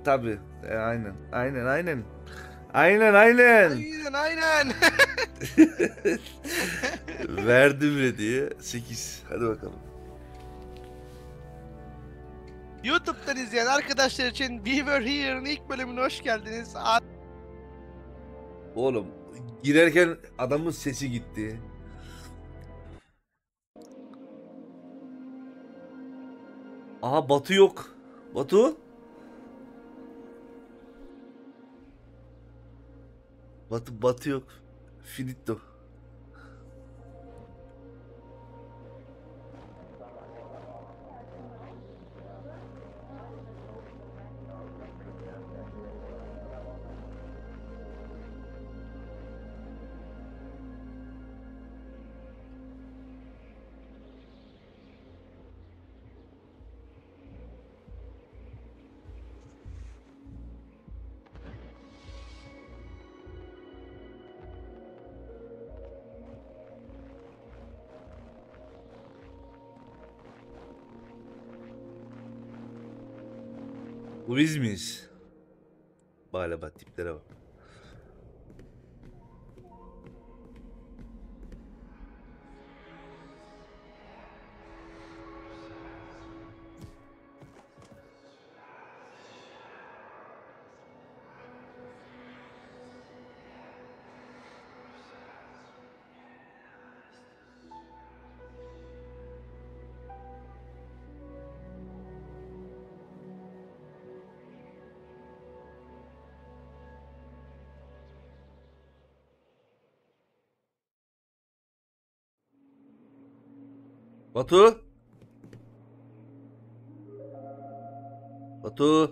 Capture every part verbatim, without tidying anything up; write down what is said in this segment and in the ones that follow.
tabii. E, aynen. Aynen aynen. Aynen aynen. Aynen aynen. Verdim ve diye sekiz. Hadi bakalım. YouTube'dan izleyen arkadaşlar için We Were Here'ın ilk bölümüne hoş geldiniz. A- Oğlum girerken adamın sesi gitti. Aha Batu yok. Batu? Batu Batu yok. Finito. Bu biz miyiz? Bale bak tiplere bak. Batu? Batu?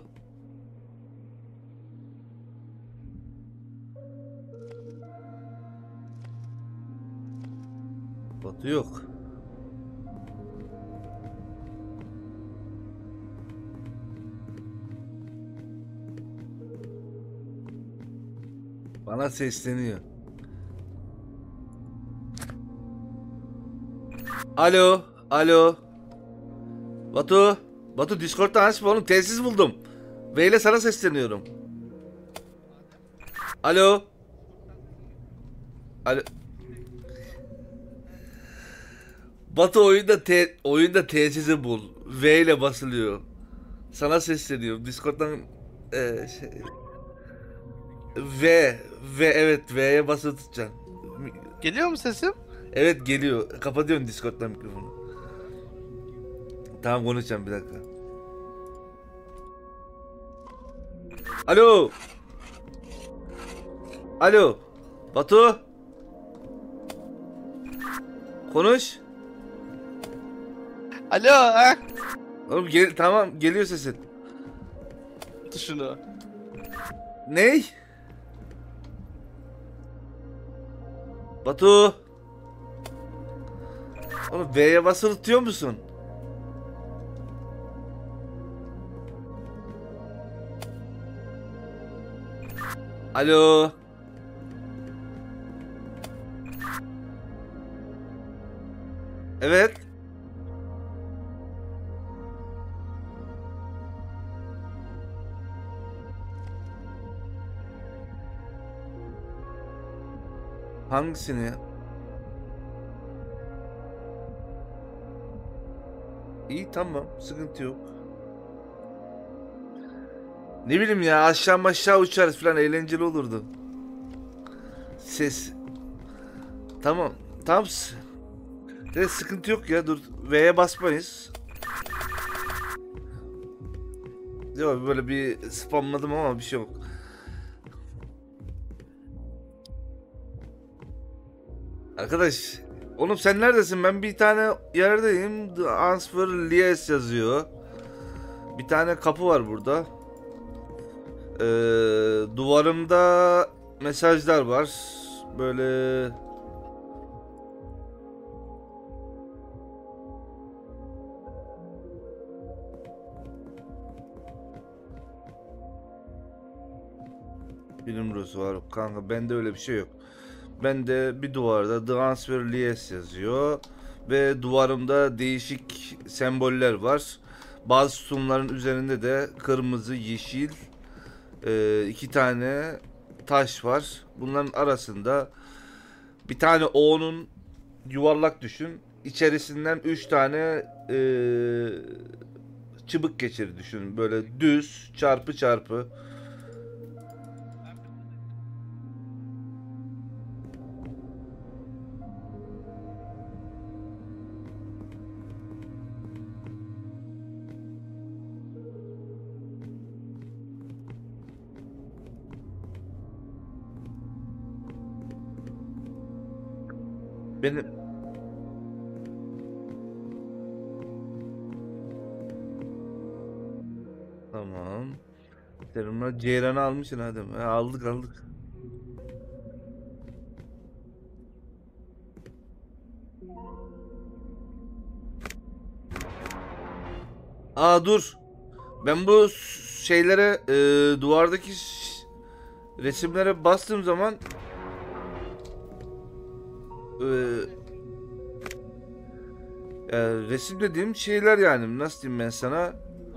Batu yok. Bana sesleniyor. Alo, alo. Batu, Batu Discord'dan açma oğlum, telsiz buldum. V ile sana sesleniyorum. Alo. Alo. Batu oyunda te oyunda telsizi bul. V ile basılıyor. Sana sesleniyorum. Discord'dan e, şey, V, V evet V'ye basılı tutacaksın. Geliyor mu sesim? Evet geliyor. Kapatıyorum Discord'dan mikrofonu. Tamam konuşacağım bir dakika. Alo. Alo. Batu. Konuş. Alo ha? Oğlum gel tamam geliyor sesin. Tut şunu. Ney? Batu. Oğlum V'ye basılı tutuyor musun? Alo. Evet. Hangisini ya? İyi tamam, sıkıntı yok. Ne bileyim ya, aşağı aşağı uçarız falan, eğlenceli olurdu. Ses. Tamam. Tamam. De sıkıntı yok ya, dur. V'ye basmayız. Yok böyle bir spamladım ama bir şey yok. Arkadaş, oğlum sen neredesin? Ben bir tane yerdeyim. The Answer Lies yazıyor. Bir tane kapı var burada. Ee, duvarımda mesajlar var. Böyle bilim rosu var kanka, bende öyle bir şey yok. Bende bir duvarda The Answer Lies yazıyor ve duvarımda değişik semboller var. Bazı sütunların üzerinde de kırmızı, yeşil, Ee, iki tane taş var. Bunların arasında bir tane O'nun yuvarlak düşün. İçerisinden üç tane ee, çıbık geçir düşün. Böyle düz çarpı çarpı. Benim tamam. Seninle Ceyran'ı almışsın hadi. Ha, aldık aldık. Aa dur. Ben bu s- şeylere e, duvardaki ş- resimlere bastığım zaman e, yani resim dediğim şeyler yani nasıl diyeyim ben sana,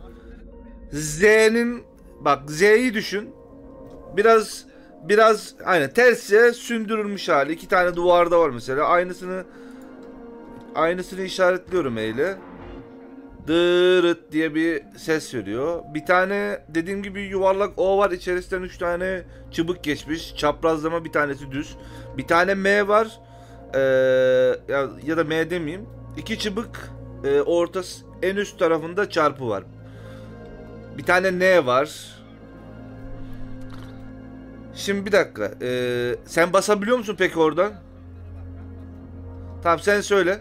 Z'nin bak Z'yi düşün. Biraz biraz aynen tersçe sündürülmüş hali. İki tane duvarda var mesela. Aynısını aynısını işaretliyorum eyle. Dırıt diye bir ses veriyor. Bir tane dediğim gibi yuvarlak O var. İçerisinden üç tane çıbık geçmiş. Çaprazlama bir tanesi düz. Bir tane M var. Ee, ya, ya da M demeyeyim. İki çıbık e, ortası en üst tarafında çarpı var. Bir tane N var. Şimdi bir dakika. Ee, sen basabiliyor musun peki oradan? Tamam sen söyle.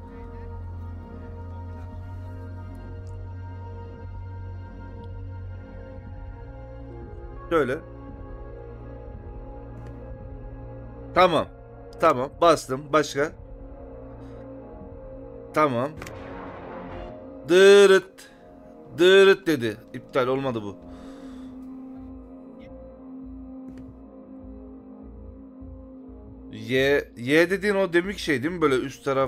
Söyle. Tamam. Tamam. Bastım. Başka? Tamam. Dırıt. Dırıt dedi. İptal olmadı bu. Y, Y dediğin o demik şey değil mi? Böyle üst taraf.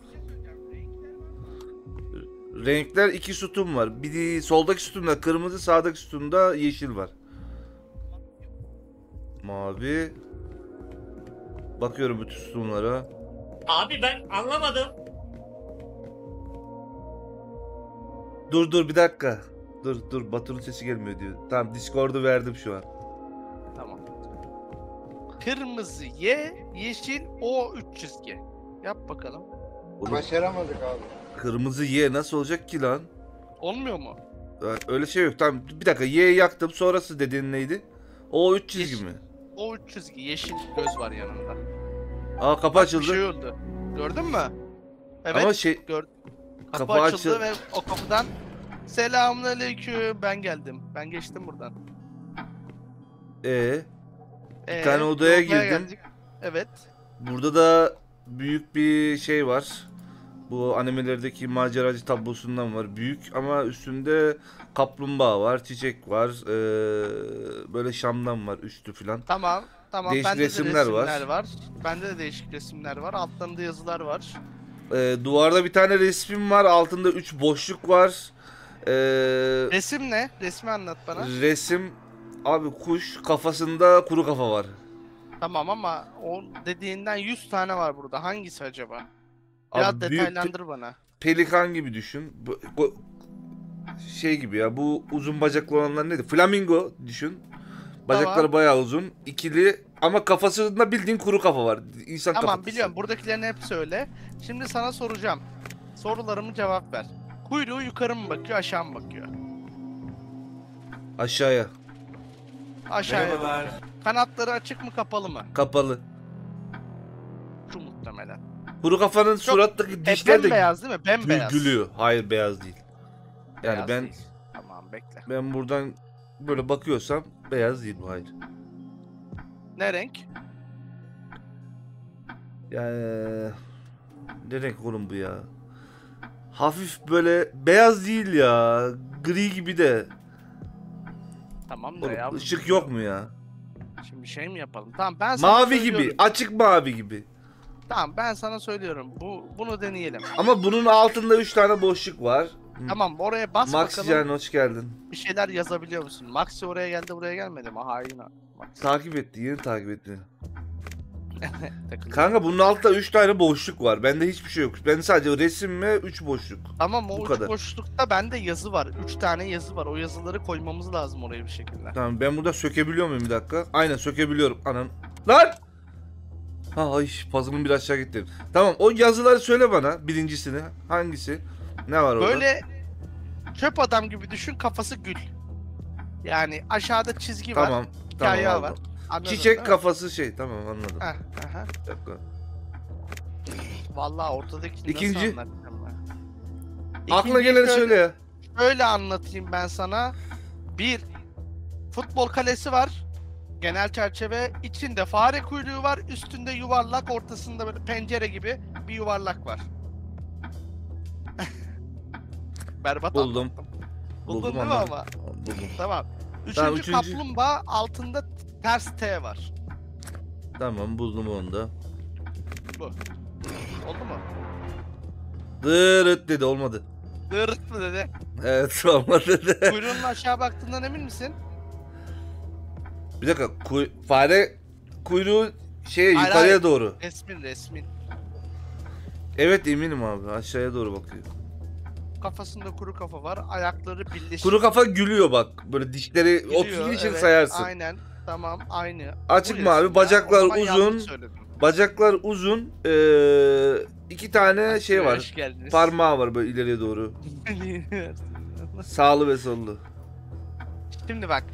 Renkler iki sütun var. Bir soldaki sütunda kırmızı, sağdaki sütunda yeşil var. Mavi. Bakıyorum bütün sütunlara. Abi ben anlamadım. Dur dur bir dakika. Dur dur Batu'nun sesi gelmiyor diyor. Tamam Discord'u verdim şu an. Tamam. Kırmızı Y, yeşil O üç çizgi. Yap bakalım. Oğlum, Başaramadık abi. kırmızı Y nasıl olacak ki lan? Olmuyor mu? Ya, öyle şey yok. Tamam bir dakika Y'yi yaktım. Sonrası dediğin neydi? O üç çizgi Yeşil. mi? O üç çizgi, yeşil göz var yanında. Aa kapı Bak, açıldı. bir şey oldu. Gördün mü? Evet. Ama şey Gör. Kapı, kapı açıldı açıl- ve o kapıdan selamünaleyküm ben geldim. Ben geçtim buradan. ee, Ee, tane odaya girdim. geldik. Evet. burada da büyük bir şey var. Bu animelerdeki maceracı tablosundan var. Büyük ama üstünde kaplumbağa var, çiçek var. Ee, böyle şamdan var üstü filan. Tamam. Tamam. Değişik Bende de resimler resimler var. var. Bende de değişik resimler var. Altlarında yazılar var. Ee, duvarda bir tane resmim var. Altında üç boşluk var. Ee, Resim ne? Resmi anlat bana. resim abi kuş kafasında kuru kafa var. Tamam ama o dediğinden yüz tane var burada. Hangisi acaba? Biraz Abi büyük pe- detaylandır bana. pelikan gibi düşün. Bu, bu- şey gibi ya bu uzun bacaklı olanlar neydi? Flamingo düşün. Bacakları Tamam. bayağı uzun. İkili ama kafasında bildiğin kuru kafa var. İnsan Tamam kafatası. biliyorum. Buradakilerin hepsi öyle. Şimdi sana soracağım. Sorularımı cevap ver. Kuyruğu yukarı mı bakıyor, aşağı mı bakıyor? Aşağıya. Aşağıya. Merhabalar. Kanatları açık mı, kapalı mı? Kapalı. Şu muhtemelen. Kuru kafanın surattaki E, dişler de bembeyaz değil mi? gül- Bembeyaz. gülüyor. Hayır beyaz değil. Yani Beyaz ben değil. Tamam bekle. ben buradan böyle bakıyorsam beyaz değil bu, hayır. Ne renk? Yani ne renk oğlum bu ya? Hafif böyle beyaz değil ya. Gri gibi de. Tamam da Oğlum, ya. ışık yok mu ya? Şimdi şey mi yapalım? Tamam ben sana Mavi söylüyorum. gibi, açık mavi gibi. Tamam ben sana söylüyorum. Bu bunu deneyelim. Ama bunun altında üç tane boşluk var. Tamam oraya bas Maxi bakalım. Can hoş geldin. Bir şeyler yazabiliyor musun? Maxi oraya geldi buraya gelmedi mi? Hain ha. Maxi. Takip etti, yeni takip etti. Takılıyor. Kanka bunun altta üç tane boşluk var. Bende hiçbir şey yok. Bende sadece resim ve üç boşluk. Tamam o Bu üç kadar. boşlukta bende yazı var. Üç tane yazı var. O yazıları koymamız lazım oraya bir şekilde. Tamam ben burada sökebiliyor muyum bir dakika? Aynen sökebiliyorum. Anan. Lan! Ha ay puzzle'ım bir aşağı gitti. Tamam o yazıları söyle bana birincisini. Hangisi? Ne var orada? Böyle çöp adam gibi düşün, kafası gül. Yani aşağıda çizgi var. Tamam. Hikaye Tamam var. aldım. Anladın değil Çiçek mi? kafası şey tamam anladım. Heh, aha. Bir dakika. Vallahi ortadaki İkinci. nasıl anlatacağım ben? Aklına İkinciyi geleni şöyle- söyle ya. Şöyle anlatayım ben sana. Bir, futbol kalesi var. Genel çerçeve. İçinde fare kuyruğu var. Üstünde yuvarlak. Ortasında böyle pencere gibi bir yuvarlak var. Berbat Buldum. anlattım. Buldun Buldum değil mi anladım. ama? Buldum. Tamam. Üçüncü, Tamam, üçüncü. kaplumbağa altında ters T var. Tamam buldum onu da. Bu. Oldu mu? Dırıt dedi olmadı. Dırırt mı dedi. Evet olmadı dedi. Kuyruğunun aşağı baktığından emin misin? Bir dakika kuy- fare kuyruğu şeye Hayır, yukarıya hayır. doğru. Resmin resmin. Evet eminim abi aşağıya doğru bakıyor. Kafasında kuru kafa var. Ayakları birleşik. Kuru kafa gülüyor bak. Böyle dişleri Gülüyor, otuz için evet, sayarsın. Aynen. Tamam aynı. Açık Bu mavi, resim ya. bacaklar O zaman uzun. yanlış söyledim. Bacaklar uzun. Ee, iki tane şey var. Hoş geldiniz. Parmağı var böyle ileriye doğru. Sağlı ve sollu. Şimdi bak.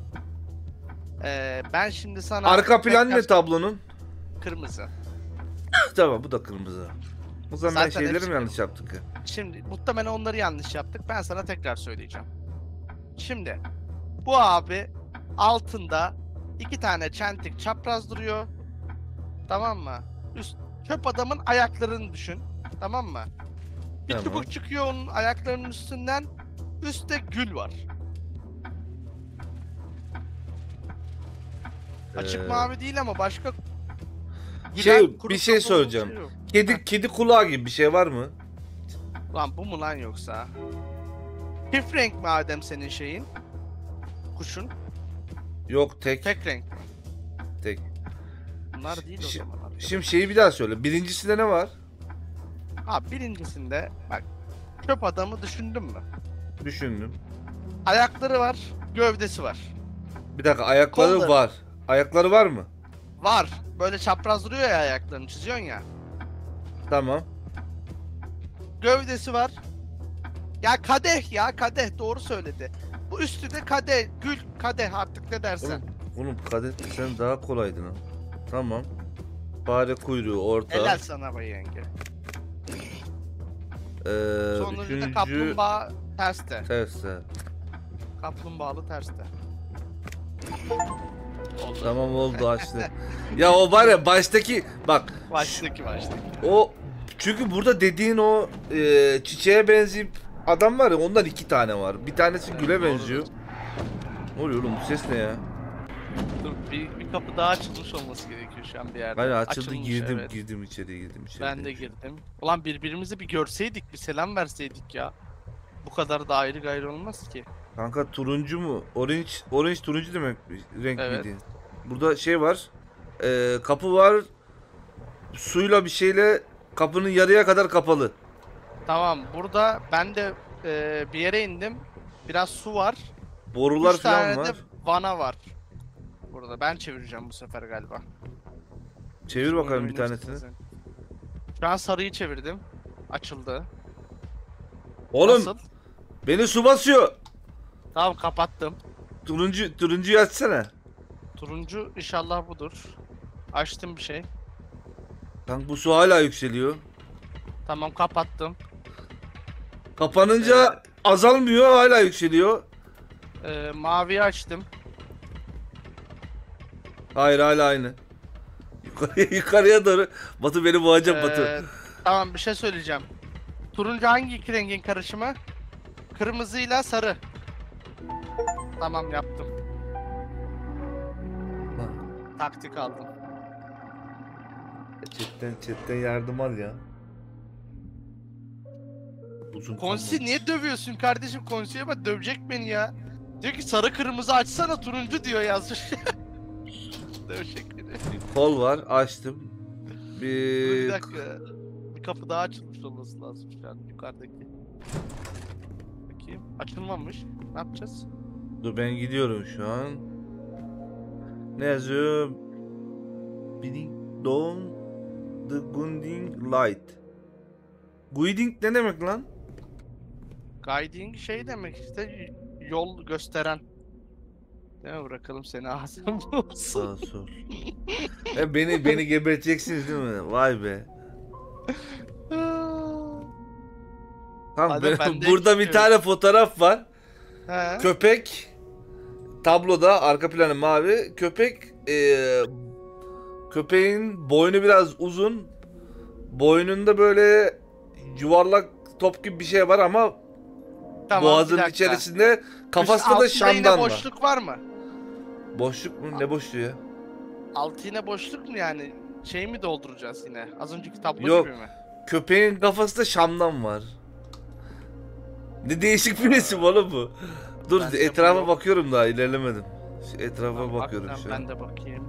Ee, ben şimdi sana... Arka plan tekrar- ne tablonun? Kırmızı. Tamam bu da kırmızı. O zaman ben Zaten şeyleri hepsi mi yanlış yaptık ya? Şimdi muhtemelen onları yanlış yaptık. Ben sana tekrar söyleyeceğim. Şimdi bu abi altında iki tane çentik çapraz duruyor. Tamam mı? Üst çöp adamın ayaklarını düşün. Tamam mı? Bir Tamam. çubuk çıkıyor onun ayaklarının üstünden. Üstte gül var. Açık Ee, mavi değil ama başka Şey, gülen, kuru bir şey kafalı söyleyeceğim. şey yok. Kedi kedi kulağı gibi bir şey var mı? Lan bu mu lan yoksa? Çift renk mi Adem senin şeyin? Kuşun. Yok tek. Tek renk. Tek. Bunlar değil o Şi- zaman. arkadaşlar. Şimdi şeyi bir daha söyle. Birincisinde ne var? Abi birincisinde bak çöp adamı düşündün mü? Düşündüm. Ayakları var, gövdesi var. Bir dakika ayakları Kolları. var. Ayakları var mı? Var. Böyle çapraz duruyor ya ayaklarını çiziyorsun ya. Tamam. Gövdesi var. Ya kadeh ya kadeh doğru söyledi. Bu üstü de kadeh, gül kadeh artık ne dersen. Oğlum, oğlum kadet sen daha kolaydın ha. Tamam. Fare kuyruğu orta. Helal sana be yenge. Ee, Sonuncu üçüncü da kaplumbağa terste. terste. Kaplumbağalı terste. Oldu. Tamam oldu açtı. Ya o var ya baştaki bak Baştaki baştaki. o çünkü burada dediğin o e, çiçeğe benzeyip adam var ya ondan iki tane var. Bir tanesi Evet, güle doğrudur. benziyor. Ne oluyor oğlum bu ses ne ya? Dur bir, bir kapı daha açılmış olması gerekiyor şu an bir yerde. Hani açıldı Açılmış, girdim evet. girdim içeri girdim içeri. Ben de girdim. Ulan birbirimizi bir görseydik, bir selam verseydik ya. Bu kadar da ayrı gayrı olmaz ki. Kanka turuncu mu? Orange orange turuncu demek renk Evet. miydi? Burada şey var. e, kapı var. Suyla bir şeyle kapının yarıya kadar kapalı. Tamam burada ben de e, bir yere indim. Biraz su var. Borular Üç tane falan de var. vana var. Burada ben çevireceğim bu sefer galiba. Çevir bakalım bir Oyunu tanesini. istedim. Şu an sarıyı çevirdim. Açıldı. Oğlum Nasıl? beni su basıyor. Tamam kapattım. Turuncu turuncuyu açsana. Turuncu inşallah budur. Açtım bir şey. Kanka bu su hala yükseliyor. Tamam kapattım. Kapanınca azalmıyor hala yükseliyor. Ee, maviyi açtım. Hayır hala aynı. Yukarıya, yukarıya doğru. Batu beni boğacak Batu. Ee, tamam bir şey söyleyeceğim. Turuncu hangi iki rengin karışımı? Kırmızıyla sarı. Tamam yaptım. Taktik aldım. Chatten chatten yardım al ya. Uzun Konsi kablo. niye dövüyorsun kardeşim? Konsiye bak dövecek beni ya. Diyor ki sarı kırmızı açsana turuncu diyor yazmış. Dövecek beni. Bir kol var, açtım. Dur bir Bir dakika. Bir kapı daha açılmış olması lazım şu an yukarıdaki. Bakayım. Açılmamış. Ne yapacağız? dur ben gidiyorum şu an. Ne yazıyor? Bidding down the Gunding light. Guiding ne demek lan? Guiding şey demek işte yol gösteren. Değil mi? Bırakalım seni ağzına olsun. Sağ sol. E beni beni geberteceksiniz değil mi? Vay be. Tamam Hadi ben- ben de burada bir gidiyorum. tane fotoğraf var. He. Köpek tabloda arka planı mavi. Köpek eee, köpeğin boynu biraz uzun. Boynunda böyle yuvarlak top gibi bir şey var ama Tamam, bir boğazın dakika. içerisinde kafasında da Üst altında yine şamdan var. boşluk var mı? Boşluk mu? Ne boşluğu ya? Altı yine boşluk mu yani? Şey mi dolduracağız yine? Az önceki tablo Yok. gibi mi? Köpeğin kafasında şamdan var. Ne değişik bir resim oğlum bu. Dur Bende bu etrafa yok. bakıyorum daha ilerlemedim. Şu Etrafa Tamam, bak bakıyorum sen, şu an. ben de bakayım.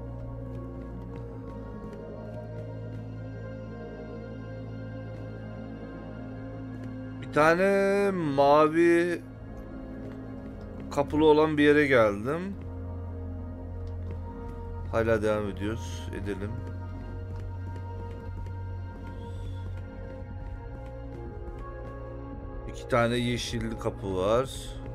Bir tane mavi kapılı olan bir yere geldim. Hala devam ediyoruz. Edelim. İki tane yeşil kapı var.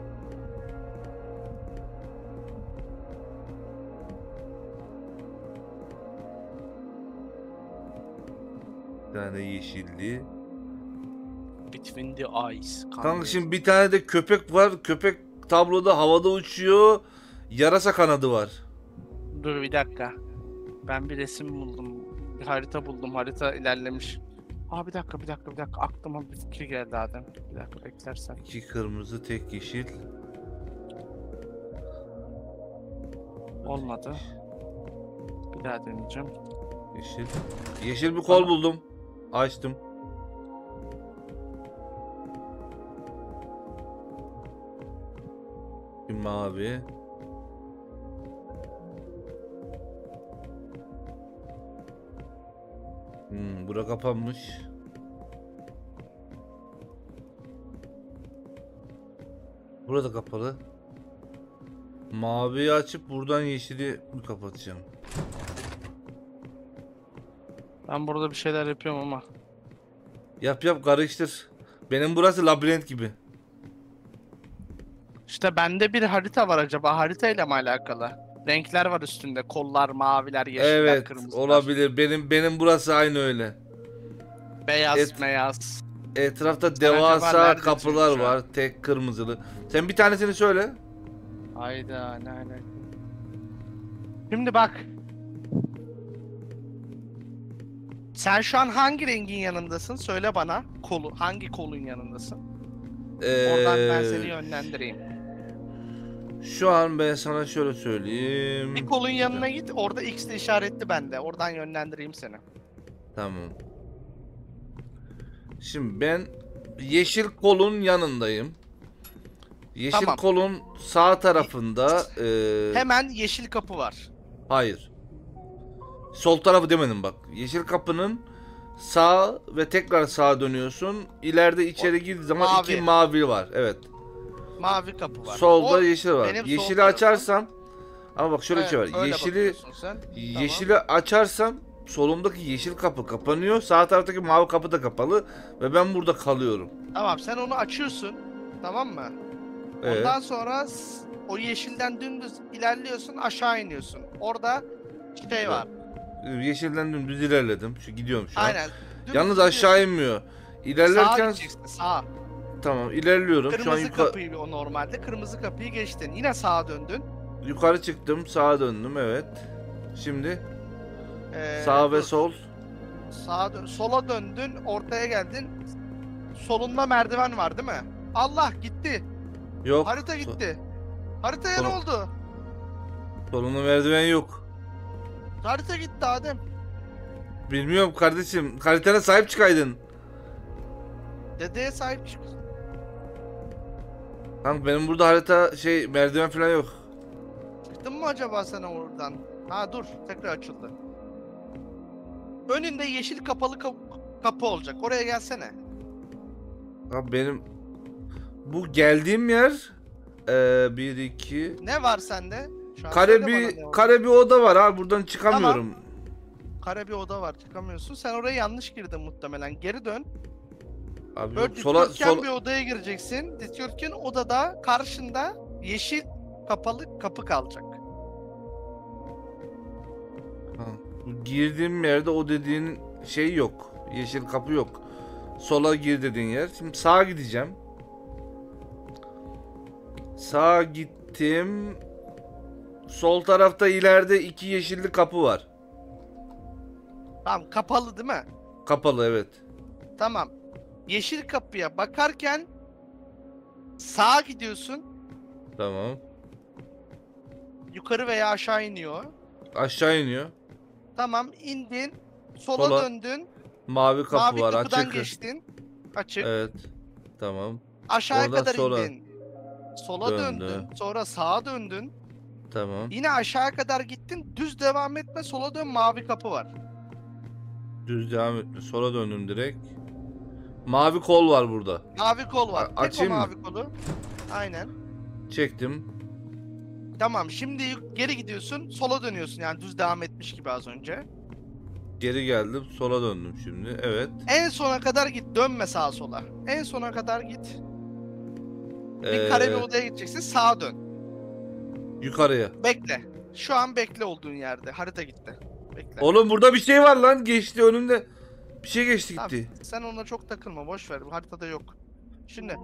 Bir tane yeşilli. Between the eyes. Kanka şimdi bir tane de köpek var. Köpek tabloda havada uçuyor. Yarasa kanadı var. Dur bir dakika. Ben bir resim buldum. Bir harita buldum. Harita ilerlemiş. Aa bir dakika bir dakika bir dakika. Aklıma bir fikir geldi Adem. Bir dakika beklersen. İki kırmızı, tek yeşil. Olmadı. Bir daha deneyeceğim. Yeşil. Yeşil bir kol Tamam. buldum. Açtım. Bir mavi. Hmm, bura kapanmış. Burada kapalı. Maviyi açıp buradan yeşili kapatacağım. Ben burada bir şeyler yapıyorum ama. Yap yap karıştır. Benim burası labirent gibi. İşte bende bir harita var acaba. Haritayla mı alakalı? Renkler var üstünde. Kollar, maviler, yeşiller, Evet, kırmızılar. olabilir. Benim benim burası aynı öyle. Beyaz, Et- beyaz. Etrafta acaba devasa nerede kapılar çünkü? var. Tek kırmızılı. Sen bir tanesini söyle. Hayda ne alaka. Şimdi bak. Sen şu an hangi rengin yanındasın? Söyle bana. Kolu, hangi kolun yanındasın? Oradan ben seni Ee, yönlendireyim. Şu an ben sana şöyle söyleyeyim. Bir kolun yanına git. Orada X de işaretli bende. Oradan yönlendireyim seni. Tamam. Şimdi ben yeşil kolun yanındayım. Yeşil Tamam. kolun sağ tarafında eee, Hemen yeşil kapı var. hayır. Sol tarafı demedim bak. Yeşil kapının sağ ve tekrar sağa dönüyorsun. İleride içeri girdiği zaman Mavi. iki mavi var. Evet. Mavi kapı var. Solda O yeşil var. benim sol Yeşili tarafım. açarsam ama bak şöyle bir şey Evet, var. öyle Yeşili bakıyorsun sen. yeşili açarsam solumdaki yeşil kapı kapanıyor. Sağ taraftaki mavi kapı da kapalı ve ben burada kalıyorum. Tamam sen onu açıyorsun. Tamam mı? Evet. Ondan sonra s- o yeşilden dümdüz ilerliyorsun, aşağı iniyorsun. Orada şey var. Yeşilden dümdüz ilerledim. Şu gidiyorum şu an. Aynen. dümdüz Yalnız gidiyorsun. aşağı inmiyor. Sağa İlerlerken gideceksin, sağa. tamam ilerliyorum. Şu an Kırmızı yuka- kapıyı o normalde. Kırmızı kapıyı geçtin. Yine sağa döndün. yukarı çıktım, sağa döndüm evet. Şimdi Ee, sağ ve dur. sol. Sağa dön, sola döndün, ortaya geldin. Solunda merdiven var değil mi? Allah gitti. Yok. Harita gitti. Haritaya Sol- ne oldu? Solunda merdiven yok. Harita gitti Adem. Bilmiyorum kardeşim. Haritana sahip çıkaydın. Dedeye sahip çık. Kanka benim burada harita şey merdiven falan yok. Çıktın mı acaba sen oradan? Ha dur, tekrar açıldı. Önünde yeşil kapalı kapı, kapı olacak. Oraya gelsene. Abi benim bu geldiğim yer ee, bir iki Ne var sende? Şu an kare söyle bana bir ne var. kare bir oda var abi, buradan çıkamıyorum. Kare bir oda var, çıkamıyorsun. Sen oraya yanlış girdin muhtemelen. Geri dön. Abi Böyle yok, sola dikdörtgen sola bir odaya gireceksin. Dikdörtgen odada karşında yeşil kapalı kapı kalacak. Ha, bu girdiğim yerde o dediğin şey yok. Yeşil kapı yok. Sola gir dediğin yer. Şimdi sağa gideceğim. Sağa gittim. Sol tarafta ileride iki yeşilli kapı var. Tamam, kapalı değil mi? Kapalı, evet. Tamam. Yeşil kapıya bakarken sağa gidiyorsun. Tamam. Yukarı veya aşağı iniyor. Aşağı iniyor. Tamam, indin. Sola, Sola döndün. Mavi kapı Mavi var, kapıdan açık. geçtin. Açık. Evet. Tamam. Aşağıya Oradan kadar sola indin. Sola döndü. döndün. Sonra sağa döndün. Tamam. Yine aşağıya kadar gittin. Düz devam etme. Sola dön, mavi kapı var. Düz devam etme. Sola döndüm direkt. Mavi kol var burada. Mavi kol var. A- Tek o açayım mı? mavi kolu. Aynen. Çektim. Tamam, şimdi geri gidiyorsun. Sola dönüyorsun, yani düz devam etmiş gibi az önce. Geri geldim. Sola döndüm şimdi. Evet. En sona kadar git. Dönme sağa sola. En sona kadar git. Bir Ee, kare bir odaya gideceksin. Sağa dön. yukarıya. Bekle. Şu an bekle olduğun yerde. Harita gitti. Bekle. Oğlum burada bir şey var lan. Geçti önümde. Bir şey geçti Tamam, gitti. sen ona çok takılma. Boş ver. Bu haritada yok. Şimdi.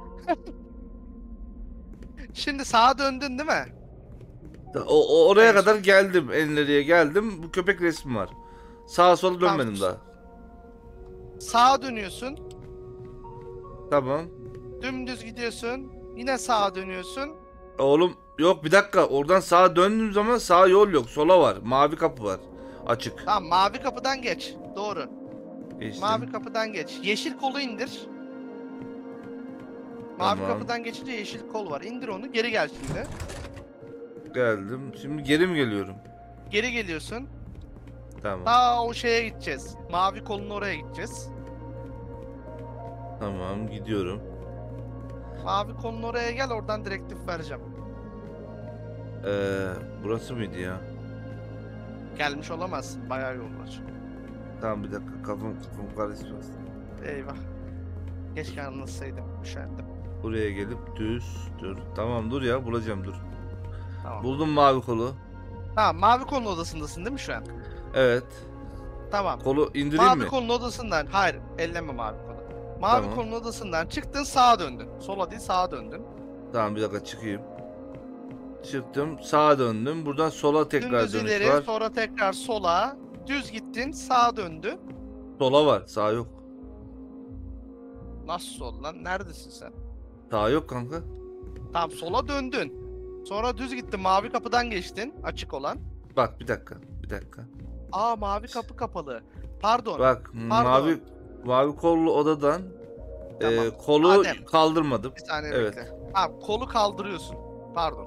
Şimdi sağa döndün değil mi? O, o- oraya En kadar geldim. En ileriye geldim. Bu köpek resmi var. Sağa sola Tamam. dönmedim daha. Sağa dönüyorsun. Tamam. Dümdüz gidiyorsun. Yine sağa dönüyorsun. Oğlum yok, bir dakika. Oradan sağa döndüğüm zaman sağ yol yok. Sola var. Mavi kapı var. Açık. Tamam, mavi kapıdan geç. Doğru. Geçtim. Mavi kapıdan geç. Yeşil kolu indir. Mavi Tamam. kapıdan geçince yeşil kol var. İndir onu. Geri gel şimdi. Geldim. Şimdi geri mi geliyorum? Geri geliyorsun. Tamam. Ta o şeye gideceğiz. Mavi kolun oraya gideceğiz. Tamam, gidiyorum. Mavi kolun oraya gel, oradan direktif vereceğim. Ee, burası mıydı ya? Gelmiş olamazsın. Bayağı yol var. Tamam, bir dakika. Kafam kafam karışmasın. Eyvah. Keşke anlatsaydım. Üşendim. Buraya gelip düz dur. Tamam, dur ya, bulacağım, dur. Tamam. Buldum mavi kolu. Tamam, mavi kolun odasındasın değil mi şu an? Evet. Tamam. Kolu indireyim Mavi mi? kolun odasından. Hayır, elleme mavi kolu. Mavi Tamam. kolun odasından çıktın, sağa döndün. Sola değil, sağa döndün. Tamam, bir dakika çıkayım. Çıktım, sağa döndüm. Buradan sola tekrar Dümdüz dönüş ileri, var. sonra tekrar sola. Düz gittin, sağa döndün. Sola var, sağ yok. Nasıl sol lan? Neredesin sen? Sağ yok kanka. Tamam, sola döndün. Sonra düz gittin, mavi kapıdan geçtin. Açık olan. Bak bir dakika, bir dakika. Aa, mavi kapı kapalı. Pardon. Bak Pardon. mavi mavi kollu odadan Tamam. e, kolu Adem. kaldırmadım. Bir saniye Evet. bekle. Tamam, kolu kaldırıyorsun. Pardon.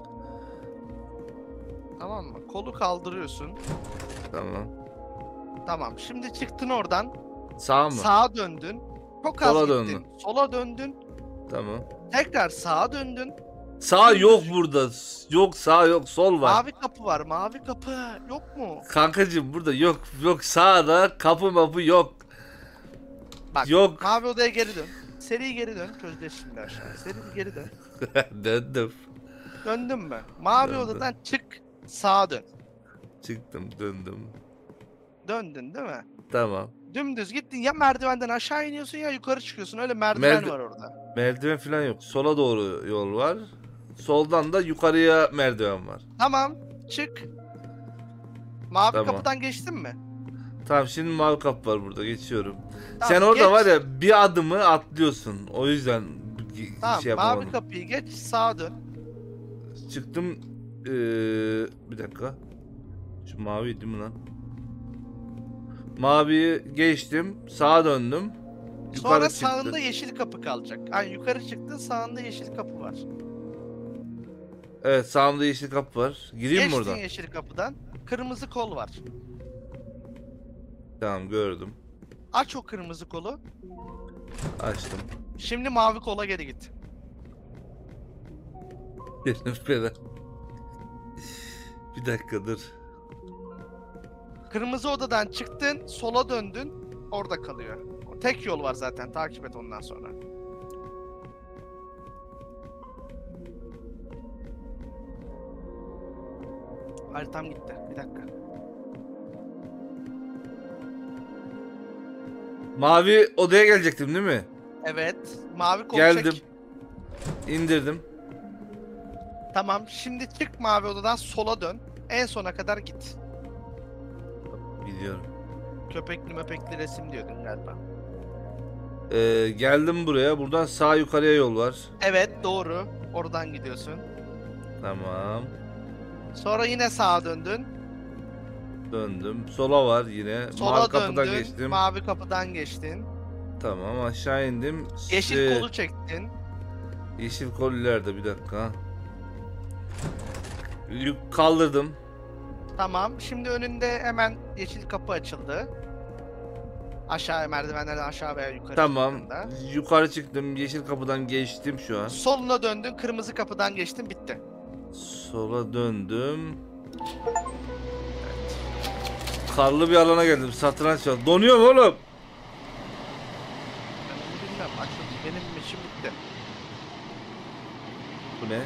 Tamam mı? Kolu kaldırıyorsun. Tamam. Tamam. Şimdi çıktın oradan. Sağ mı? Sağa döndün. Çok az Sola gittin. döndüm. Sola döndün. Tamam. Tekrar sağa döndün. Sağ Dümdüz. yok burada. Yok, sağ yok, sol var. Mavi kapı var. Mavi kapı. Yok mu? Kankacığım burada yok, yok, sağda kapı mapı yok. Bak. Yok. Mavi odaya geri dön. Seri geri dön. Çözeceğiz şimdi aşağı. Seri geri dön. Döndüm. Döndün mü? Mavi Döndüm. odadan çık. Sağa dön. Çıktım, döndüm. Döndün değil mi? Tamam. Dümdüz gittin, ya merdivenden aşağı iniyorsun ya yukarı çıkıyorsun. Öyle merdiven Merdi- var orada. Merdiven falan yok. Sola doğru yol var. Soldan da yukarıya merdiven var. Tamam, çık. Mavi Tamam. kapıdan geçtin mi? Tamam, şimdi mavi kapı var burada, geçiyorum. Tamam, Sen orada geç. var ya, bir adımı atlıyorsun. O yüzden bir Tamam, şey yapamadım. mavi kapıyı geç, sağa dön. Çıktım. Ee, bir dakika. Şu mavi değil mi lan? Maviyi geçtim. Sağa döndüm. Sonra çıktı. sağında yeşil kapı kalacak. Yani yukarı çıktın, sağında yeşil kapı var. Evet, sağımda yeşil kapı var. Gireyim mi Geçtin oradan? yeşil kapıdan. Kırmızı kol var. Tamam, gördüm. Aç o kırmızı kolu. Açtım. Şimdi mavi kola geri git. Benim fena. Bir dakika dur. Kırmızı odadan çıktın, sola döndün. Orada kalıyor. O tek yol var zaten. Takip et ondan sonra. Haritam gitti. Bir dakika. Mavi odaya gelecektim değil mi? Evet. Mavi kolu Geldim. çek. İndirdim. Tamam. Şimdi çık mavi odadan sola dön. En sona kadar git. Gidiyorum. Köpekli möpekli resim diyordun galiba. Ee, geldim buraya. Buradan sağ yukarıya yol var. Evet doğru. Oradan gidiyorsun. Tamam. Sonra yine sağa döndün. Döndüm. Sola var yine. Sola Mavi kapıdan döndün. geçtim. Mavi kapıdan geçtin. Tamam, aşağı indim. Yeşil Ee, kolu çektin. Yeşil kol ileride, bir dakika. Yük kaldırdım. Tamam. Şimdi önünde hemen yeşil kapı açıldı. Aşağı merdivenlerden aşağı veya yukarı Tamam. çıktığında. Yukarı çıktım. Yeşil kapıdan geçtim şu an. Soluna döndün. Kırmızı kapıdan geçtin. Bitti. Sola döndüm. Karlı bir alana geldim. Satranç var. Donuyorum oğlum. Ben onu bilmem. Açıldı. Benim işim bitti. Bu ne?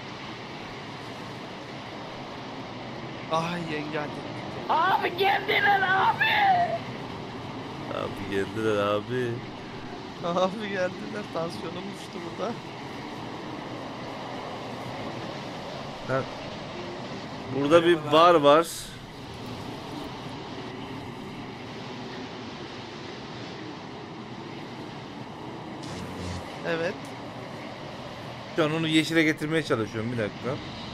Ay yenge hadi. Abi geldiler abi. Abi geldiler abi. Abi geldiler. Tansiyonum düştü burada. Ha. Burada bir bar var. Evet. Şu an onu yeşile getirmeye çalışıyorum. Bir dakika.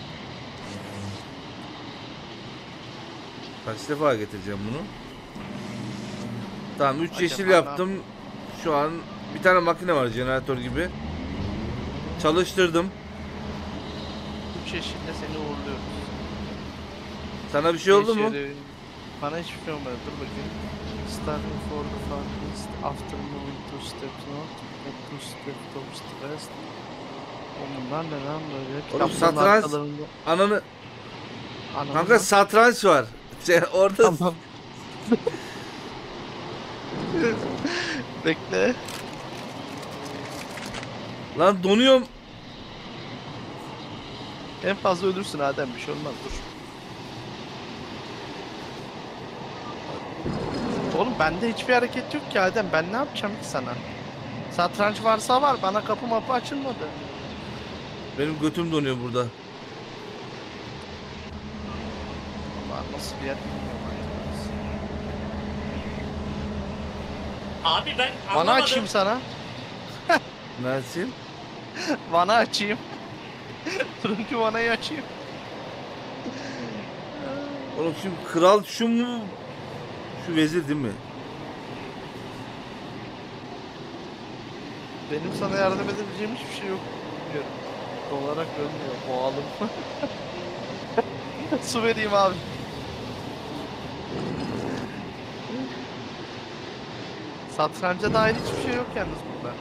Kaç defa getireceğim bunu? Tamam, üç Acaba yeşil ne yaptım. Şu an bir tane makine var, jeneratör gibi. Çalıştırdım. Üç yeşille seni uğurluyoruz. Sana bir şey oldu mu? Yeşili- Bana hiçbir şey olmadı. Dur bakayım. Starting for the farthest after moving to step north and to step towards the west. Oğlum bunlar ne lan böyle? Kitapların satranç- arkalarında- Ananı... Ananı Kanka lan. satranç var. Şey, orada... Tamam. Bekle. Lan donuyorum. En fazla ölürsün Adem, bir şey olmaz, dur. Oğlum bende hiçbir hareket yok ki Adem, ben ne yapacağım ki sana? Satranç varsa var, bana kapı mapı açılmadı. Benim götüm donuyor burada. Var nasıl bir yer bilmiyorum. Abi ben Bana anlamadım. açayım sana. Neresin? Bana açayım. Turuncu vanayı açayım. Oğlum şimdi kral şu mu? Şu vezir değil mi? Benim sana yardım edebileceğim hiçbir şey yok. Bilmiyorum. Olarak ölmüyor. Boğalım. Su vereyim abi. Satranca dair hiçbir şey yok yalnız burada.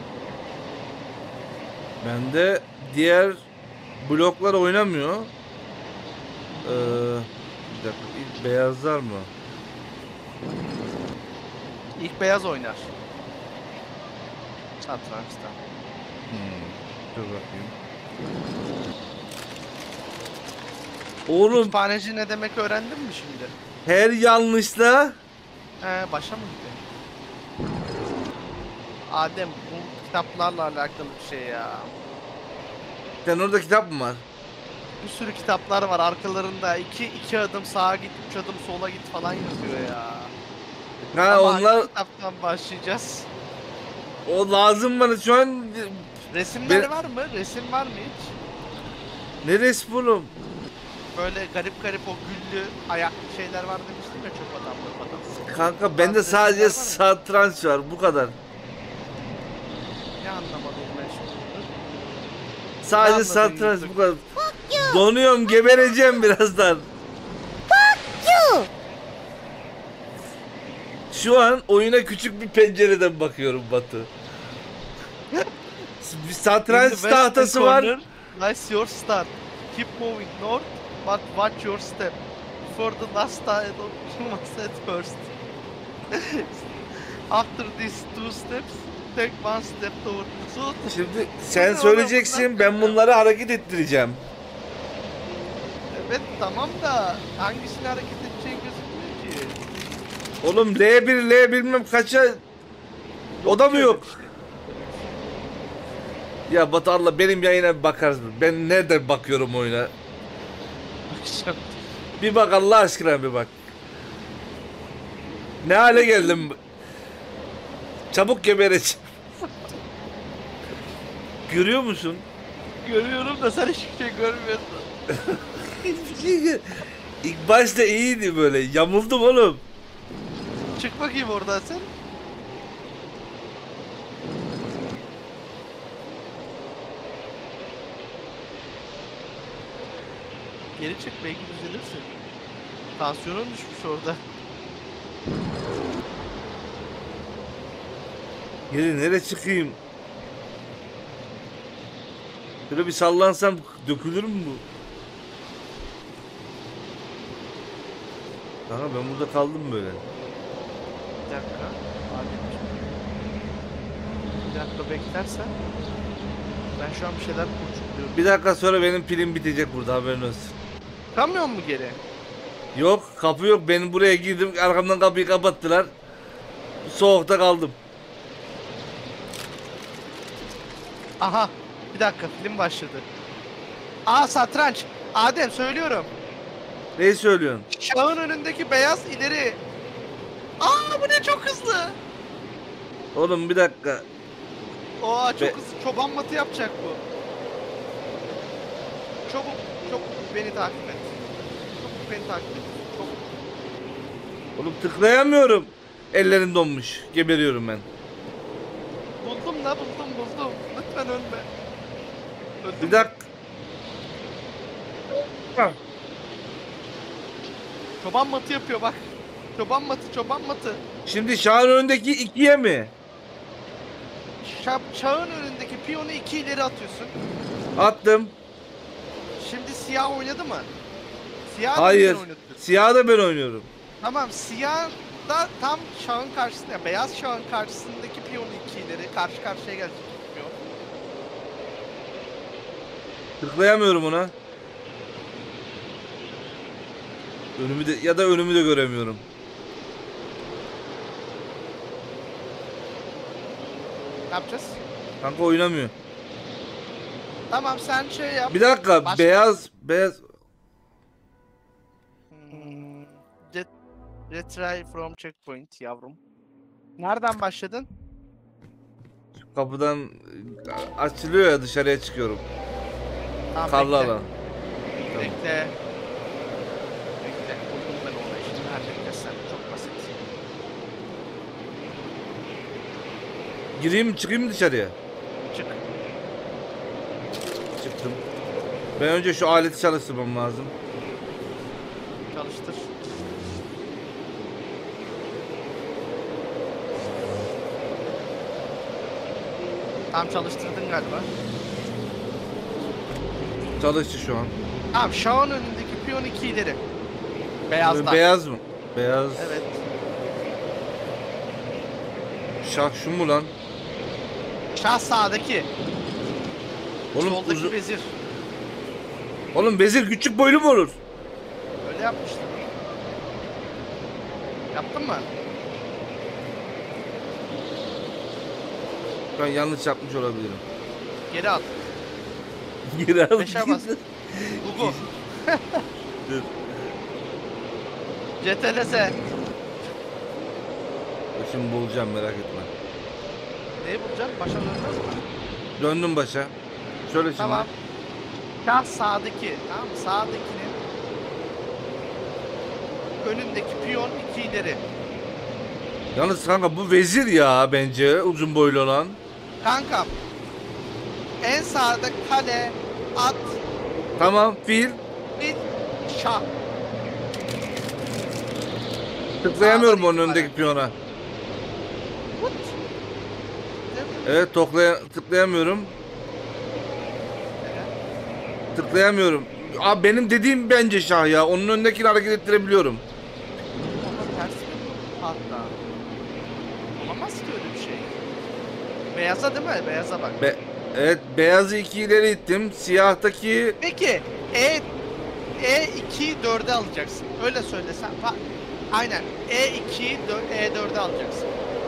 Bende diğer bloklar oynamıyor. Ee, bir dakika, ilk beyazlar mı? İlk beyaz oynar. Satrançta. Hmm, dur bakayım. Oğlum Kütüphaneci ne demek öğrendin mi şimdi? her yanlışla He, başa mı gidiyor? Adem bu kitaplarla alakalı bir şey ya. sen orada kitap mı var? Bir sürü kitaplar var arkalarında. iki, iki adım sağa git, üç adım sola git falan yazıyor ya. Ha, Ama onlar hangi kitaptan başlayacağız? o lazım bana şu an. Resimler Ben- var mı? Resim var mı hiç? Neresi oğlum? Böyle garip garip o güllü ayaklı şeyler var demiştim ya, çöp adam, çöp adam. Kanka bende Bazı sadece resimler var mı? satranç var, bu kadar. anlamadım ben şimdi? Sadece Anladım, satranç Yusuf. bu kadar. Donuyorum, gebereceğim birazdan. Şu an oyuna küçük bir pencereden bakıyorum Batu. Bir In the satranç western tahtası var. corner, nice your start. Keep moving north, but watch your step. For the last time, you must head first. After these two steps, take one step toward the south. Şimdi sen ne söyleyeceksin, oğlum, ben bunları hareket ettireceğim. Evet tamam da hangisini hareket edeceğin gözükmüyor ki. Oğlum L bir L bilmem kaça. O da mı Öyle yok? bir şey. Ya Batu Allah, benim yayına bir bakarsın. Ben nereden bakıyorum oyuna? Akşam. Bir bak Allah aşkına, bir bak. Ne hale geldim? Çabuk gebereceğim. Görüyor musun? Görüyorum da sen hiçbir şey görmüyorsun. İlk başta iyiydi böyle. Yamuldum oğlum. Çık bakayım oradan sen. Geri çık, belki düzelirsin. Tansiyonun düşmüş orada. Geri nereye çıkayım? Böyle bir sallansam dökülür mü bu? Kanka ben burada kaldım böyle. Bir dakika. Ademciğim. Bir dakika beklersen. Ben şu an bir şeyler kurcukluyorum. Bir dakika sonra benim pilim bitecek burada, haberin olsun. Çıkamıyor mu geri? Yok, kapı yok. Ben buraya girdim, arkamdan kapıyı kapattılar. Soğukta kaldım. Aha. Bir dakika, film başladı. Aa, satranç. Adem söylüyorum. Neyi söylüyorsun? Şahın önündeki beyaz ileri. Aa, bu ne, çok hızlı. Oğlum bir dakika. Aa, çok Be- hızlı. Çoban matı yapacak bu. Çabuk, çabuk beni takip et. Çabuk beni takip et. Çabuk. Oğlum tıklayamıyorum. Ellerim donmuş. Geberiyorum ben. Buldum la, buldum buldum. Lütfen ölme. Öldüm. Bir dakika. Çoban matı yapıyor bak. Çoban matı, çoban matı. Şimdi şahın önündeki ikiye mi? Şa şahın önündeki piyonu iki ileri atıyorsun. Attım. Şimdi siyah oynadı mı? Siyah da Hayır. sen oynatıyorsun. Siyah da ben oynuyorum. Tamam, siyah da tam şahın karşısında, yani beyaz şahın karşısındaki piyonu iki ileri karşı karşıya gelecek iki piyon. Tıklayamıyorum ona. Önümü de ya da önümü de göremiyorum. Ne yapacağız? Kanka oynamıyor. Tamam, sen şey yap. Bir dakika, Başka- beyaz beyaz Hmm, ret- retry from checkpoint yavrum. Nereden başladın? kapıdan açılıyor ya, dışarıya çıkıyorum. Tamam, Karlı bekle. alan. Tamam. Bekle. Bekle. Buldum ben onu. Şimdi halledeceğiz sen. Çok basit. Gireyim mi çıkayım mı dışarıya? Çık. Çıktım. Ben önce şu aleti çalıştırmam lazım. Çalıştır. Tam çalıştırdın galiba. Çalıştı şu an. Tamam, şahın önündeki piyon iki ileri. Beyazdan. Beyaz mı? Beyaz. Evet. Şak şu mu lan? Şah sağdaki. Oğlum Soldaki uzun- vezir. Oğlum vezir küçük boylu mu olur? Öyle yapmıştım. Yaptın mı? Ben yanlış yapmış olabilirim. Geri at. Geri al. Beşe bas. Gugu. Dur. C T L S. Şimdi bulacağım, merak etme. Neyi bulacaksın? Başa dönmez mi? Döndüm başa. Şöyle şimdi. Tamam. Şah sağdaki. Tamam mı? Sağdakinin önündeki piyon iki ileri. Yalnız kanka bu vezir ya bence, uzun boylu olan. Kankam, En sağda kale, at, Tamam, fil. bir şah. Tıklayamıyorum Sağdan onun önündeki itibaren. piyona. What? Evet, toklaya tıklayamıyorum. Tıklayamıyorum. Abi benim dediğim bence şah ya. Onun önündekini hareket ettirebiliyorum. Ama ters bir hatta. Olamaz ki öyle bir şey. Beyaza değil mi? Beyaza bak. Be evet, beyazı iki ileri ittim. Siyahtaki Peki E E ikiyi dörde alacaksın. Öyle söylesen. Bak. Aynen. E ikiyi E dörde alacaksın.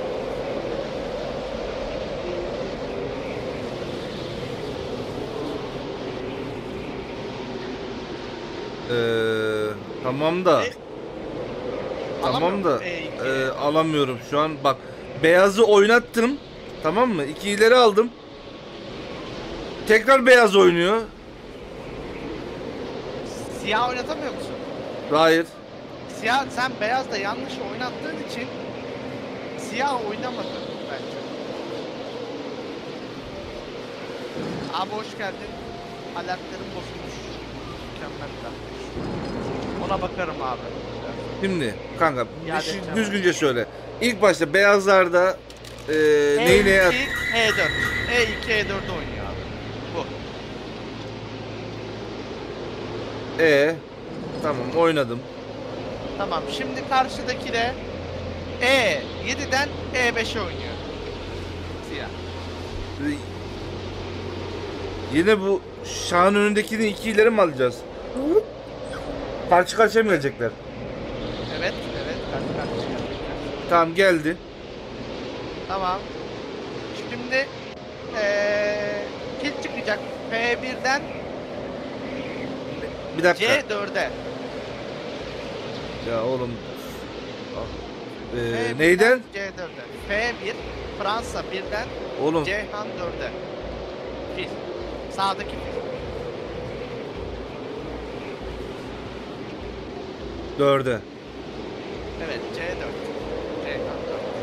Ee, tamam da E- tamam Alamıyor da musun E ikiyi? e, alamıyorum şu an. Bak, beyazı oynattım. Tamam mı? İki ileri aldım. Tekrar beyaz oynuyor. Siyah oynatamıyor musun? Hayır. Siyah sen beyazda yanlış oynattığın için siyah oynamadı bence. Abi hoş geldin. Alertlerim bozulmuş. Mükemmel bir Ona bakarım abi. Şimdi kanka İade bir şey edeceğim. düzgünce söyle. İlk başta beyazlarda e, neyi neye at- E iki, E dört. E iki, E dört'ü oynuyor abi. Bu. E tamam, oynadım. Tamam şimdi karşıdaki de E yedi'den E beş'e oynuyor. Siyah. Yine bu şahın önündekini iki ileri mi alacağız? Karşı karşıya mı gelecekler? Evet, evet. Karşı karşıya gelecekler. Tamam, geldi. Tamam. Şimdi eee kil çıkacak. F bir'den Bir dakika. C dört'e. Ya oğlum. Ee, F bir'den neyden? C dört'e. F bir Fransa bir'den Oğlum Ceyhan dört'e. Fil. Sağdaki fil. dörde. Evet C dört. Ceyhan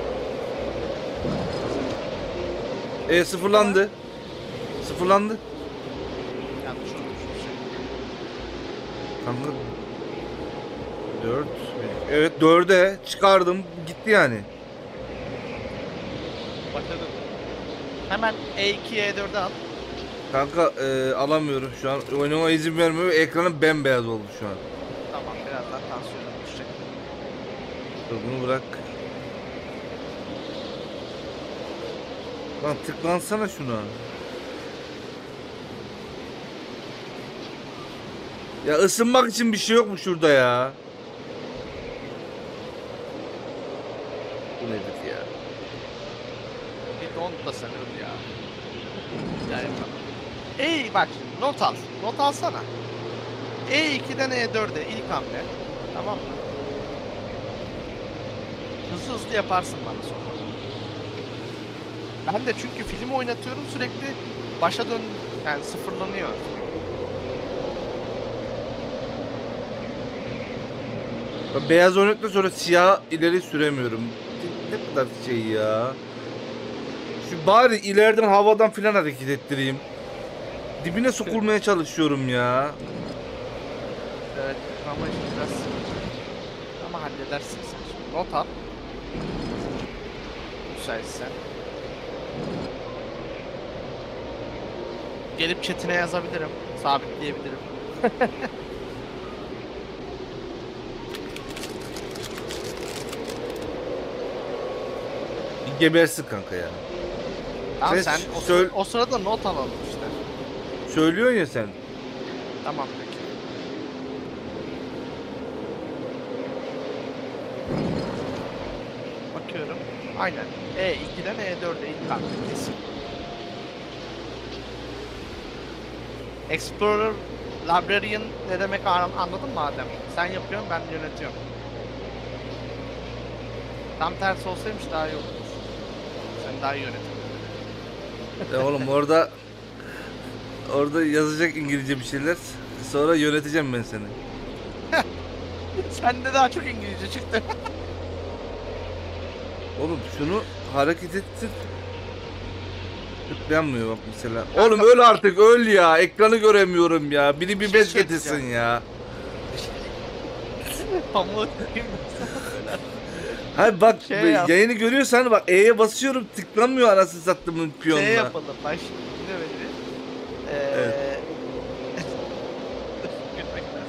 dört. E sıfırlandı. Sıfırlandı. Yanlış olmuş bir şey. Kanka. dört. Evet, dörde çıkardım. Gitti yani. Başladım. Hemen E iki, E dört'e al. Kanka e, alamıyorum şu an. Oynama izin vermiyor. Ekranım bembeyaz oldu şu an. Tamam birazdan tansiyonum düşecek. Dur, bunu bırak. Lan tıklansana şuna. Ya ısınmak için bir şey yok mu şurada ya? Bu nedir ya? Bir don da sanırım ya. Yani E bak şimdi not al. Not alsana. E iki'den E dört'e ilk hamle. Tamam mı? Hızlı hızlı yaparsın bana sonra. Ben de çünkü film oynatıyorum sürekli başa dön yani sıfırlanıyor. Ben beyaz oynadıktan sonra siyah ileri süremiyorum. Ne, ne kadar şey ya. Şu bari ileriden havadan filan hareket ettireyim. Dibine sokulmaya çalışıyorum ya. Evet ama işte biraz ama halledersin sen şimdi. Not al. Müsaitsen. Gelip chatine yazabilirim. Sabitleyebilirim. Bir gebersin kanka ya. Tamam Sen sen o, söyle- o sırada not alalım işte. Söylüyorsun ya sen. Tamam peki. Bakıyorum. Aynen. E iki'den E dört'e ilk hamle kesin. Explorer, Librarian ne demek an- anladın mı Adem? Sen yapıyorsun ben yönetiyorum. Tam tersi olsaymış daha iyi olurdu. Sen daha iyi yönetiyorsun. Ya oğlum orada orada yazacak İngilizce bir şeyler. Sonra yöneteceğim ben seni. Sende daha çok İngilizce çıktı. Oğlum şunu hareket ettir. Tıklanmıyor bak mesela. Oğlum öl artık öl ya. Ekranı göremiyorum ya. Biri bir Bir şey bez getirsin söyleyeceğim. ya. Pamuğu tutayım mı sana böyle? Hayır bak Şey be- yap. yayını görüyorsan bak E'ye basıyorum tıklanmıyor anasını sattığımın piyonuna. Şey yapalım bak şimdi dinle beni. Ee, Evet. Gülmekten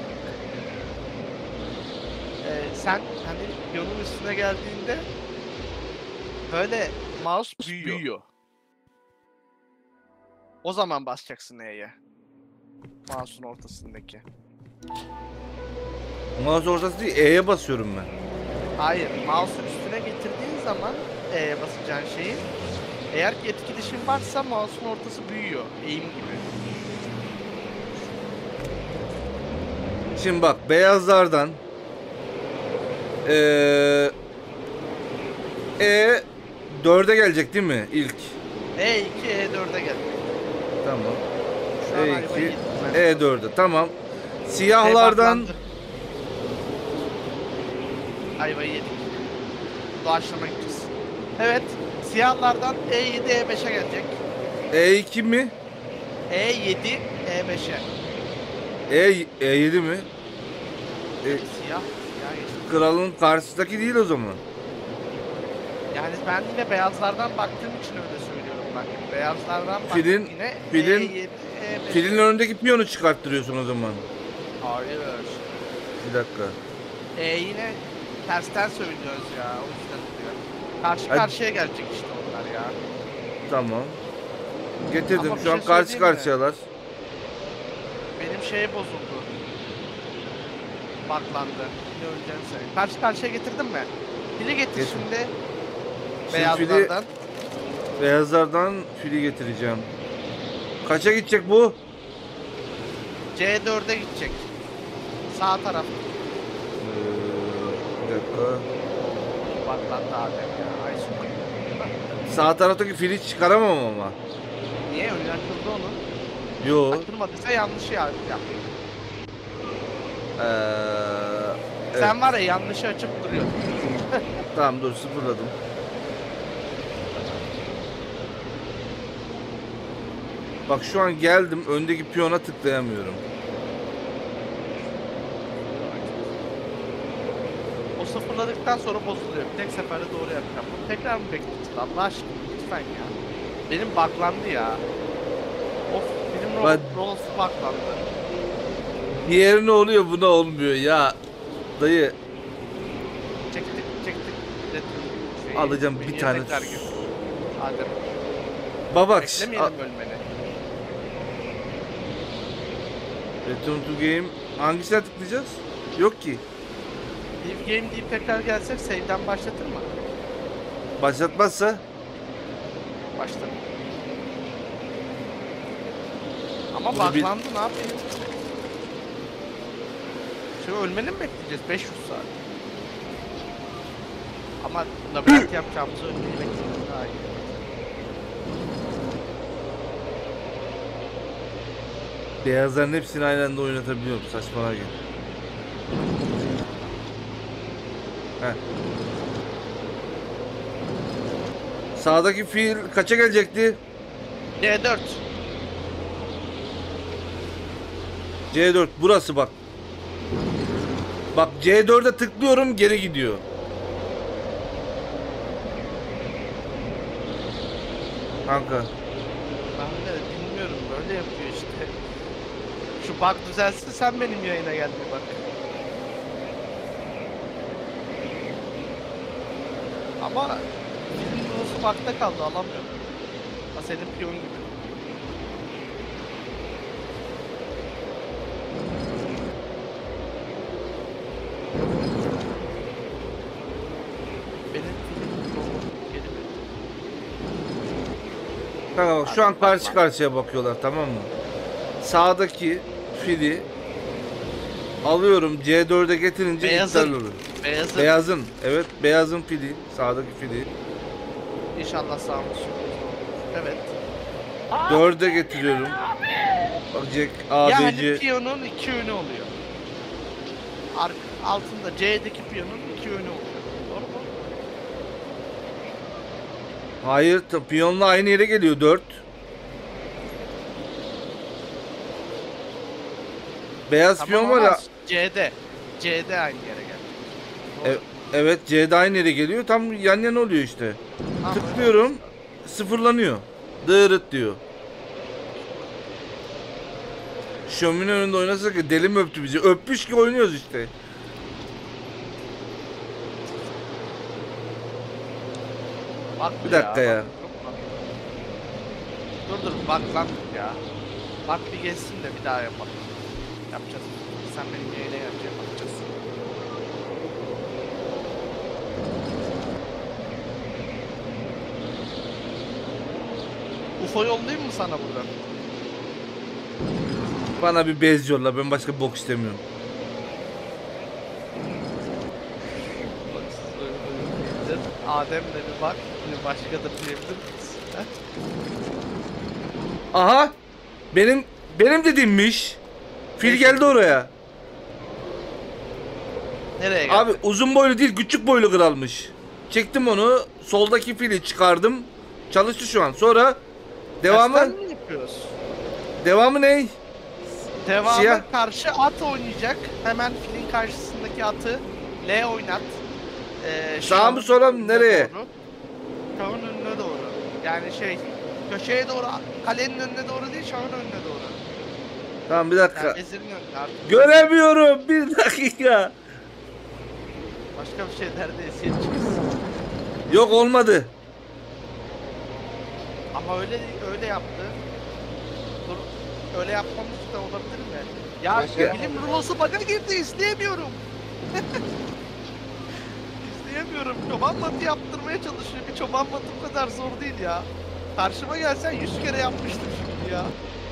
ee, sen hani piyonun üstüne geldiğinde böyle mouse büyüyor. O zaman basacaksın E'ye. Mouse'un ortasındaki. Mouse ortası değil E'ye basıyorum ben. Hayır, mouse'un üstüne getirdiğin zaman E'ye basacağın şeyi, eğer ki etkileşim varsa mouse'un ortası büyüyor, eğim gibi. Şimdi bak beyazlardan eee E dörde gelecek değil mi ilk? E iki, E dörde geldi. Tamam. Şu an E ayvayı iki, yedim ben. E dörde tamam. E Siyahlardan baklandı. Ayvayı yedik. Doğaçlama gideceğiz. Evet, siyahlardan E yedi, E beşe gelecek. E iki mi? E yedi, E beşe. E E7 mi? E, Siyah, siyah geçti. kralın karşısındaki değil o zaman. Yani ben yine beyazlardan baktığım için öyle söylüyorum bak. Beyazlardan baktım Filin- yine filin- E yedi, E beş. Filin önündeki piyonu çıkarttırıyorsun o zaman. Hayır. Bir dakika. E yine tersten söylüyoruz ya. O yüzden oluyor. Karşı Hadi. karşıya gelecek işte onlar ya. Tamam. Getirdim Ama bir şu an şey karşı söyleyeyim mi? karşıyalar. Benim şey bozuldu. Baklandı. Ne öleceğini söyleyeyim. Karşı karşıya getirdin mi? Fili getir Getir. şimdi. Şimdi Beyazlardan. Beyazlardan fili getireceğim. Kaça gidecek bu? C dörde gidecek. Sağ taraf. Ee, bir dakika. Baklandı Adem ya. Ay sokak. Sağ taraftaki fili çıkaramam ama. Niye? Önüne kıldı onu. Yo. Açılmadıysa yanlışı ya. yap. Ee, evet. Sen var ya yanlışı açıp duruyor. Tamam dur sıfırladım. Bak şu an geldim öndeki piyona tıklayamıyorum. O sıfırladıktan sonra bozuluyor. Tek seferde doğru yapacağım. Bunu tekrar mı bekletsin Allah aşkına lütfen ya. Benim baklandı ya. Of benim Ben- Rolls baklandı. Diğerine oluyor buna olmuyor ya. Dayı Çektik çektik. Retro şeyi, Alacağım bir menüye tane. tekrar gir. Adem babak. ş- a- beklemeyelim ölmeni. Return to game. Hangisine tıklayacağız? Yok ki. Live game deyip tekrar gelsek save'den başlatır mı? Başlatmazsa Başlatır. Ama Bunu bil- baklandı ne yapayım? Şimdi ölmeni mi bekleyeceğiz? beş yüz saat. Ama labirent yapacağımızı ölmeyi bekleyelim daha iyi. beyazların hepsini aynı anda oynatabiliyorum. Saçmalama gel. Heh. Sağdaki fil kaça gelecekti? C dört. C dört burası bak. Bak C dörde tıklıyorum geri gidiyor. Kanka. Ben de bilmiyorum böyle yapıyor işte. Şu bug düzelsin sen benim yayına gel bir bak. Ama film doğrusu bug'da kaldı alamıyorum. Ha senin piyon gibi. Benim film doğru geri bir. Kanka bak şu an karşı karşıya bakıyorlar tamam mı? Sağdaki fili alıyorum C dörde getirince Beyazın. iptal olur. Beyazın Beyazın evet beyazın fili sağdaki fili inşallah sağımız sürpriz olur. Evet. dörde getiriyorum. Bak Jack A B Yani C piyonun iki yönü oluyor. Ark altında C'deki piyonun iki yönü oluyor. Doğru mu? Hayır, t- piyonla aynı yere geliyor dört. Beyaz Tamam piyon var ama ya. C'de. C'de aynı yere geldi. E- evet, C'de aynı yere geliyor. Tam yan yana oluyor işte. Tamam, Tıklıyorum. Sıfırlanıyor. Dırıt diyor. Şömine önünde oynasak ya, deli mi öptü bizi? Öpmüş ki oynuyoruz işte. Bak Bir dakika ya. bak, bak. Dur dur bak lan ya. Bak bir geçsin de bir daha yapalım. Yapacağız. Sen benim yayına yapacaksın, bakacağız. U F O yollayayım mı sana buradan? Bana bir bez yolla. Ben başka bok istemiyorum. Adem'le bir bak. Hani başkadır diyebilir misin? He? Aha! Benim benim dediğimmiş. Fil Ne geldi şimdi? oraya. Nereye geldi? Abi uzun boylu değil, küçük boylu kralmış. Çektim onu. Soldaki fili çıkardım. Çalıştı şu an. Sonra devamı Tersten mi yapıyoruz? devamı ne? Devamı Siyah. karşı at oynayacak. Hemen filin karşısındaki atı L oynat. Ee, Sağa mı, şahın sola mı, önüne nereye? Doğru. Şahın önüne doğru. Yani şey köşeye doğru, kalenin önüne doğru değil, şahın önüne doğru. Tamam, bir dakika. Yani vezirin önüne artık. Göremiyorum. Bir dakika. Başka bir şeylerde eziyet çıksın. Yok, olmadı. Ama öyle öyle yaptı. Dur, öyle yapmamış da olabilir mi? Ya Başka- bilim rulosu bug'a girdi, izleyemiyorum. İzleyemiyorum. Çoban matı yaptırmaya çalışıyor. Bir çoban matı bu kadar zor değil ya. Karşıma gelsen yüz kere yapmıştım şimdi ya.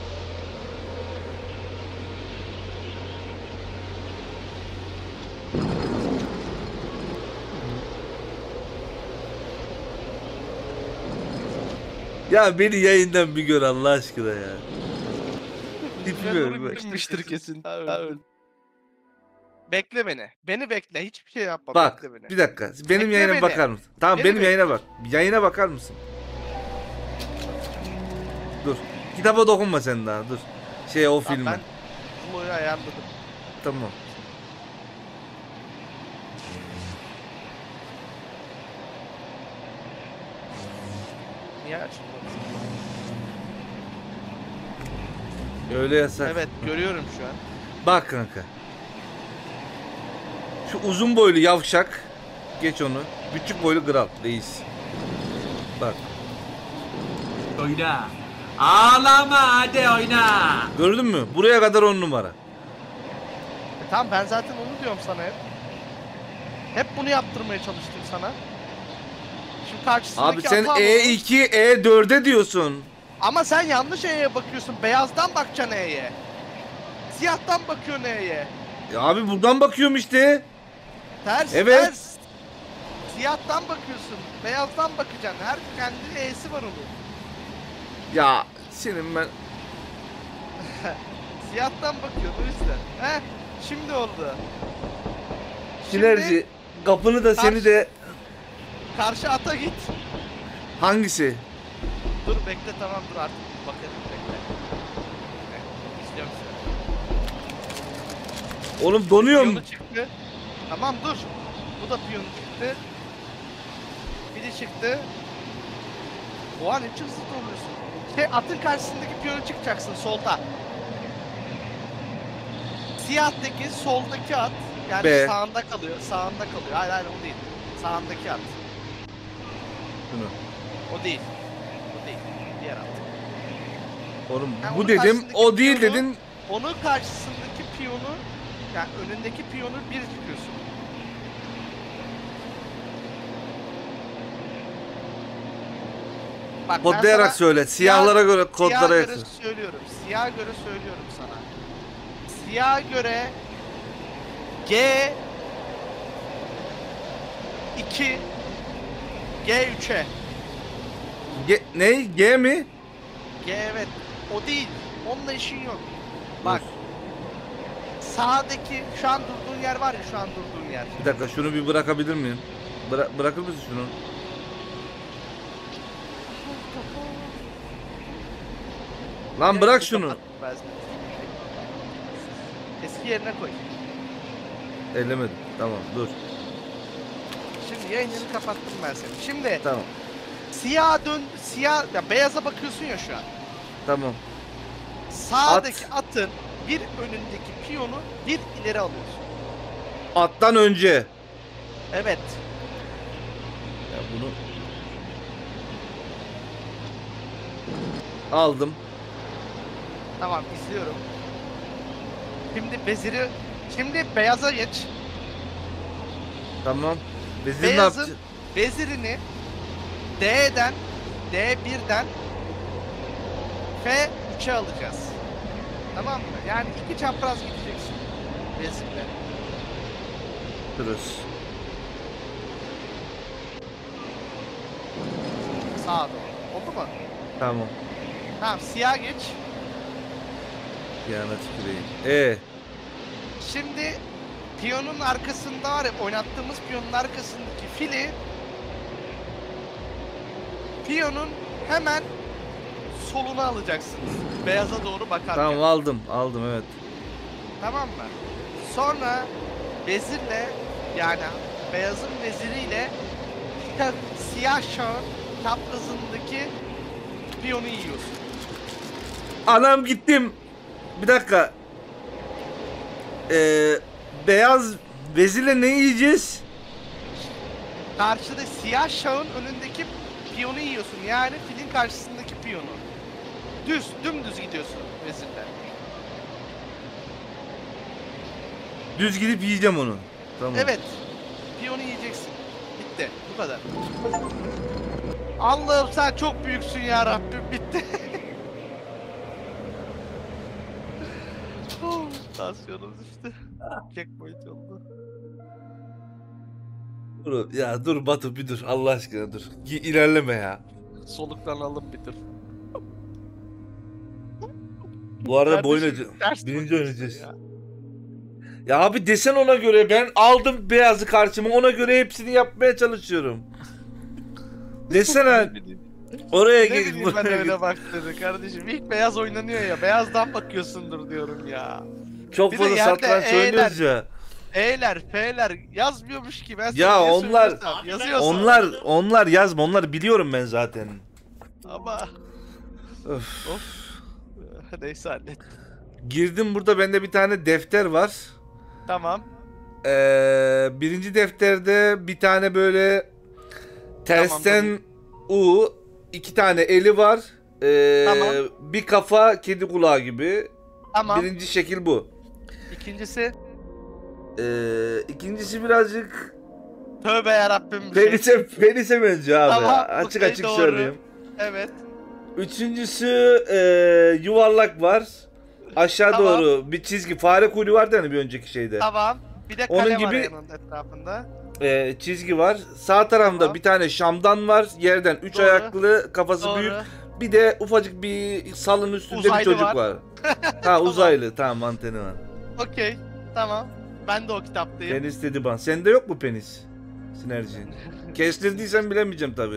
Ya beni yayından bir gör Allah aşkına ya. Tipimi bak. Bitmiştir kesin. Ha, öyle. Bekle beni. Beni bekle. Hiçbir şey yapma. Bak Bekle beni. bir dakika. Benim Bekle yayına beni. bakar mısın? Tamam, Beni benim bekle. yayına bak. Yayına bakar mısın? Dur. Kitaba dokunma sen daha. Dur. Şey, o Tamam, filme. ben Zulo'yu ayarladım. Tamam. Niye açılmadı? Öyle yasak. Evet, görüyorum şu an. Bak kanka. Şu uzun boylu yavşak. Geç onu. Küçük boylu kral reis. Bak. Oyna. Ağlama hadi oyna. Gördün mü? Buraya kadar on numara. E tamam, ben zaten onu diyorum sana hep. Hep bunu yaptırmaya çalıştım sana. Şimdi karşısındaki Abi sen hata E bu. iki, E dörde diyorsun. Ama sen yanlış E'ye bakıyorsun. Beyazdan bakacaksın E'ye. Siyahtan bakıyorsun E'ye. Ya abi buradan bakıyorum işte. Ters, Evet. ters. Siyahtan bakıyorsun. Beyazdan bakacaksın. Her kendi E'si var onun. Ya senin ben... Siyahtan bakıyor o yüzden. He? Şimdi oldu. Sinerji. Kapını da seni Karşı- de... Karşı ata git. Hangisi? Dur bekle, tamam dur artık. Bakalım, bekle. Evet, İzliyorum seni. Oğlum donuyorum. Piyonu çıktı. Tamam dur. Bu da piyonu çıktı. Biri çıktı. O an hiç hızlı oluyorsun. Şey, atın karşısındaki piyonu çıkacaksın solda. Siyahtaki soldaki at. Yani B. sağında kalıyor. Sağında kalıyor. Hayır hayır, o değil. Sağındaki at. Şunu. O değil. O değil. Diğer at. Oğlum Yani bu onun dedim, karşısındaki o değil piyonu- dedin. Onun karşısındaki piyonu, yani önündeki piyonu bir tutuyorsun. Bak, ben Kodlayarak sana söyle. Siyahlara siyah- göre kodlara Siyaha göre yakın. söylüyorum. Siyah göre söylüyorum sana. Siyah göre G iki G üçe. G, ne? G mi? G evet. O değil. Onunla işin yok. Bak. Sağdaki şu an durduğun yer var ya, şu an durduğun yer. Bir dakika, şunu bir bırakabilir miyim? Bıra bırakır mısın şunu? Lan bırak şunu. Ben sana. Eski yerine koy. Ellemedim. Tamam dur. Şimdi yayınını kapattım ben seni. Şimdi Tamam. siyah dön, siyah, ya beyaza bakıyorsun ya şu an. Tamam. Sağdaki atın bir önündeki piyonu bir ileri alıyorsun. Attan önce. Evet. Ya bunu aldım. Tamam izliyorum. Şimdi veziri, şimdi beyaza geç. Tamam. Vezir ne Beyazın yapacak? vezirini D'den, D birden F üçe alacağız. Tamam mı? Yani iki çapraz gideceksin vezirle. Duruz. Sağa doğru. Oldu mu? Tamam. Tamam siyah geç. Yana tüküreyim. Ee, Şimdi piyonun arkasında var ya, oynattığımız piyonun arkasındaki fili piyonun hemen soluna alacaksınız. Beyaza doğru bakarken. tamam aldım. Aldım evet. Tamam mı? Sonra vezirle, yani beyazın veziriyle ta- siyah şahın çaprazındaki piyonu yiyorsun. Anam gittim. Bir dakika. Ee, beyaz vezirle ne yiyeceğiz? Karşıda siyah şahın önündeki piyonu yiyorsun. Yani filin karşısındaki piyonu. Düz, dümdüz gidiyorsun vezirle. Düz gidip yiyeceğim onu. Tamam. Evet. Piyonu yiyeceksin. Bitti. Bu kadar. Allah'ım sen çok büyüksün ya Rabbim. Bitti. Oh, tansiyonum düştü. Checkpoint oldu. Dur, ya dur Batu bir dur. Allah aşkına dur. Gi- İlerleme ya. Soluktan alın bir dur. Bu arada bu Kardeşim, oynayacağız. ters Birinci bakıyorsun oynayacağız. ya. Ya abi desen ona göre ben aldım beyazı karşıma ona göre hepsini yapmaya çalışıyorum. Desene oraya Ne git bileyim ben buraya öyle git. baktığını kardeşim. İlk beyaz oynanıyor ya. Beyazdan bakıyorsundur diyorum ya. Çok Bir de fazla yerde satranç E'ler- oynuyoruz ya. E'ler, F'ler yazmıyormuş ki. Ben sana Ya niye onlar- söylüyorsam yazıyorsun. Onlar onlar yazma onları biliyorum ben zaten. Ama Öf. of. Neyse hallet. Girdim burada bende bir tane defter var. Tamam. Ee, birinci defterde bir tane böyle tersten U, iki tane eli var. Ee, Tamam. Bir kafa kedi kulağı gibi. Tamam. Birinci şekil bu. İkincisi Ee, ikincisi birazcık tövbe yarabbim bir şey. penise, penise benziyor abi. Tamam, Açık okey, açık doğru. söyleyeyim. Evet. Üçüncüsü e, yuvarlak var. Aşağı Tamam. doğru bir çizgi. Fare kuyruğu vardı hani bir önceki şeyde. Tamam. Bir de Onun kale var gibi- yanının etrafında. Ee, çizgi var. Sağ tarafta Tamam. bir tane şamdan var. Yerden üç Doğru. ayaklı, kafası Doğru. büyük. Bir de ufacık bir salın üstünde Uzaylı bir çocuk var. var. Ha uzaylı. Tamam anteni var. Okey. Tamam. Ben de o kitaptayım. Penis dedi bana. Sende yok mu penis? Sinerji. Kestirdiysen bilemeyeceğim tabi.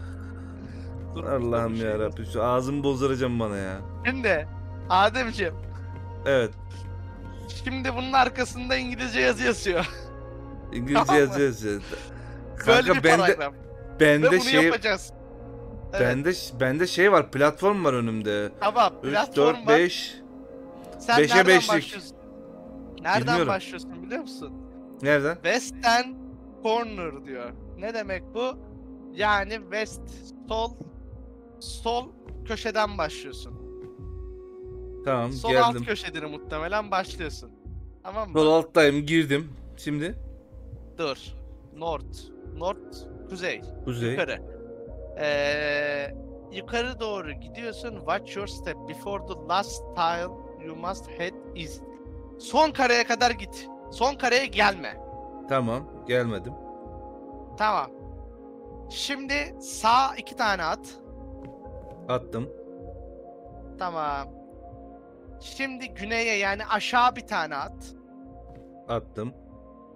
Dur, Allah'ım bir şey ya Rabbim. Şu ağzımı bozduracağım bana ya. Şimdi Ademciğim, Evet. şimdi bunun arkasında İngilizce yazı yazıyor. İngilizce Tamam mı? yazıyor. yazıyor. Böyle Kanka bir bende paragraf. Ve bende bunu şey yapacağız. Evet. bende bende şey var. Platform var önümde. Tamam. üç Platform dört var. beş Sen beşe nereden beşlik. başlıyorsun? Nereden Bilmiyorum. başlıyorsun biliyor musun? Nereden? Western Corner diyor. Ne demek bu? Yani west, sol, sol köşeden başlıyorsun. Tamam Sol geldim. alt köşedir muhtemelen başlıyorsun. Tamam mı? Sol alttayım girdim. Şimdi Dur. North. North, kuzey. kuzey. Yukarı. Ee, yukarı doğru gidiyorsun. Watch your step. Before the last tile you must head east. Son kareye kadar git. Son kareye gelme. Tamam gelmedim. Tamam. Şimdi sağ iki tane at. Attım. Tamam. Şimdi güneye yani aşağı bir tane at. Attım.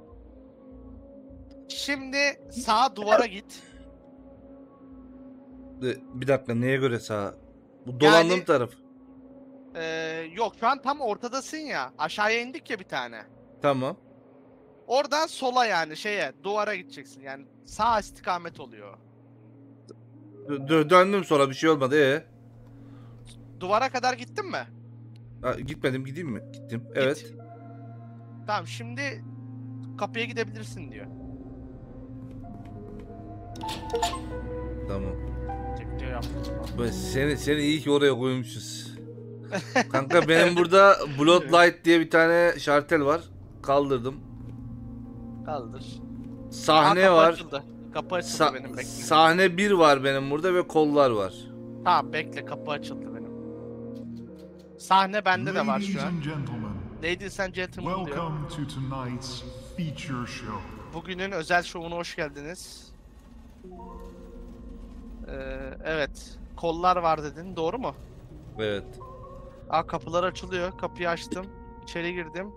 Şimdi sağ duvara git. E, Bir dakika, neye göre sağ? Bu dolandığım Yani- taraf. Ee, yok şu an tam ortadasın ya. Aşağıya indik ya bir tane. Tamam. Oradan sola yani şeye duvara gideceksin. Yani sağ istikamet oluyor. Dö- dö- döndüm sonra bir şey olmadı. Ee? Duvara kadar gittin mi? Ha, gitmedim, gideyim mi? Gittim. Evet. Git. Tamam şimdi kapıya gidebilirsin diyor. Tamam. Tek diyor yaptım. Ben seni seni iyi ki oraya koymuşuz. Kanka benim burada Bloodlight diye bir tane şartel var. Kaldırdım. Kaldır. Aa, Sahne kapı var. Açıldı. Kapı açıldı Sa- benim bekle. sahne bir var benim burada ve kollar var. Tamam bekle kapı açıldı benim. Sahne bende de var Ladies şu an. and gentlemen, Ladies and gentlemen diyor. welcome to tonight's feature show. Bugünün özel şovuna hoş geldiniz. Ee, evet. Kollar var dedin. Doğru mu? Evet. Aa kapılar açılıyor. Kapıyı açtım. İçeri girdim.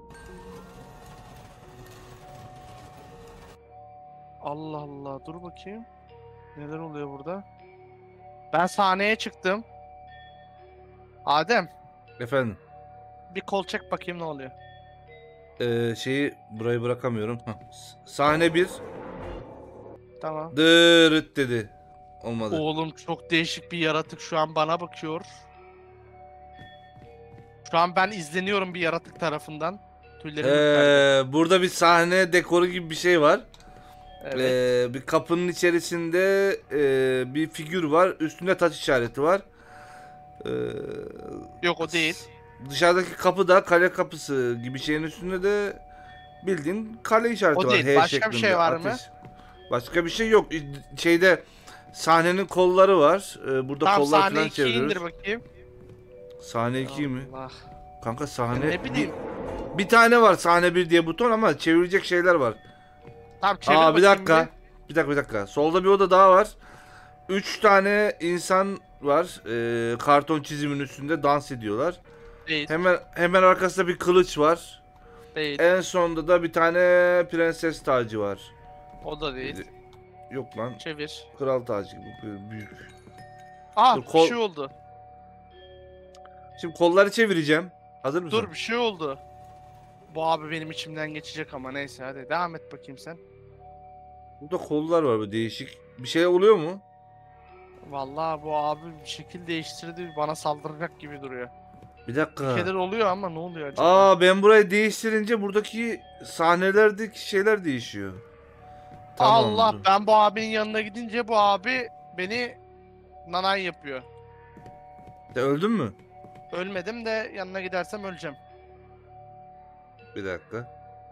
Allah Allah. Dur bakayım. Neler oluyor burada? Ben sahneye çıktım. Adem, Efendim. bir kol çek bakayım ne oluyor. Ee, şeyi burayı bırakamıyorum. Hah. S- Sahne bir. Tamam. Dırıt dedi. Olmadı. Oğlum çok değişik bir yaratık şu an bana bakıyor. Şu an ben izleniyorum bir yaratık tarafından. Tüylerim ürperdi. Ee, burada bir sahne dekoru gibi bir şey var. Evet. Ee, bir kapının içerisinde e, bir figür var. Üstünde taç işareti var. Ee, Yok o değil. Dışarıdaki kapı da kale kapısı gibi şeyin üstünde de bildiğin kale işareti O var. değil. H Başka bir şeklinde, şey var mı? ateş. Başka bir şey yok. Şeyde sahnenin kolları var. Ee, burada Tamam kollar sahne falan ikiyi indir çeviriyoruz. bakayım. Sahne iki mi? Allah. Kanka Ya sahne ne bileyim. bir, bir tane var sahne bir diye buton ama çevirecek şeyler var. Tamam çevir Aa bir bakayım dakika. Bir dakika bir dakika. Solda bir oda daha var. Üç tane insan var. Ee, karton çizimin üstünde dans ediyorlar. bir. Değil. Hemen hemen arkasında bir kılıç var. Değil. En sonda da bir tane prenses tacı var. O da değil. Yok lan. Çevir. Kral tacı gibi böyle büyük. Aa Dur, kol- bir şey oldu. Şimdi kolları çevireceğim. Hazır mısın? Dur bir şey oldu. Bu abi benim içimden geçecek ama neyse hadi devam et bakayım sen. Burada kollar var böyle değişik. Bir şey oluyor mu? Vallahi bu abi bir şekil değiştirdi bana saldıracak gibi duruyor. Bir dakika. Bir şeyler oluyor ama ne oluyor acaba? Aa ben burayı değiştirince buradaki sahnelerdeki şeyler değişiyor. Tamam, Allah dur. ben bu abinin yanına gidince bu abi beni nanay yapıyor. De öldün mü? Ölmedim de yanına gidersem öleceğim. Bir dakika.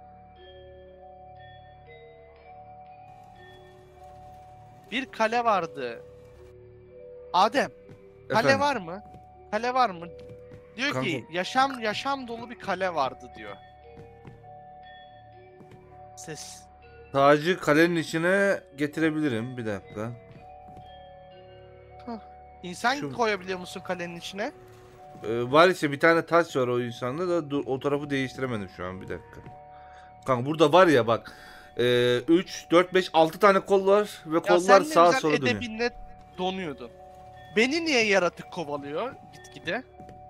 Bir kale vardı. Adem, kale Efendim? var mı? Kale var mı? Diyor ki Kanka- yaşam yaşam dolu bir kale vardı diyor. Ses. Tacı kalenin içine getirebilirim. Bir dakika. İnsan Şu- koyabiliyor musun kalenin içine? Ee, var işte bir tane taç var o insanda da dur, o tarafı değiştiremedim şu an bir dakika. Kanka burada var ya bak. üç, dört, beş, altı tane kol var ve Ya kollar sen ne sağa güzel sola dönüyor. edebinle donuyordun. Beni niye yaratık kovalıyor gitgide?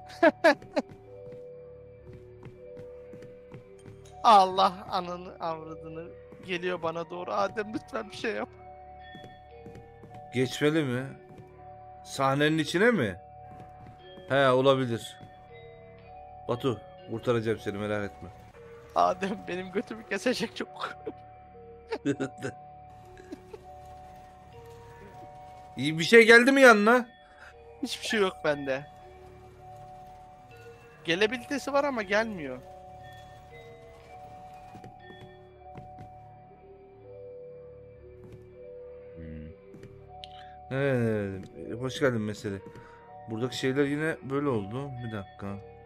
Allah ananı avradını geliyor bana doğru. Adem lütfen bir şey yap. Geçmeli mi? Sahnenin içine mi? He olabilir. Batu kurtaracağım seni merak etme. Adem benim götümü kesecek çok. İyi bir şey geldi mi yanına? Hiçbir şey yok bende. Gelebilitesi var ama gelmiyor. Evet, hoş geldin mesele. Buradaki şeyler yine böyle oldu. Bir dakika.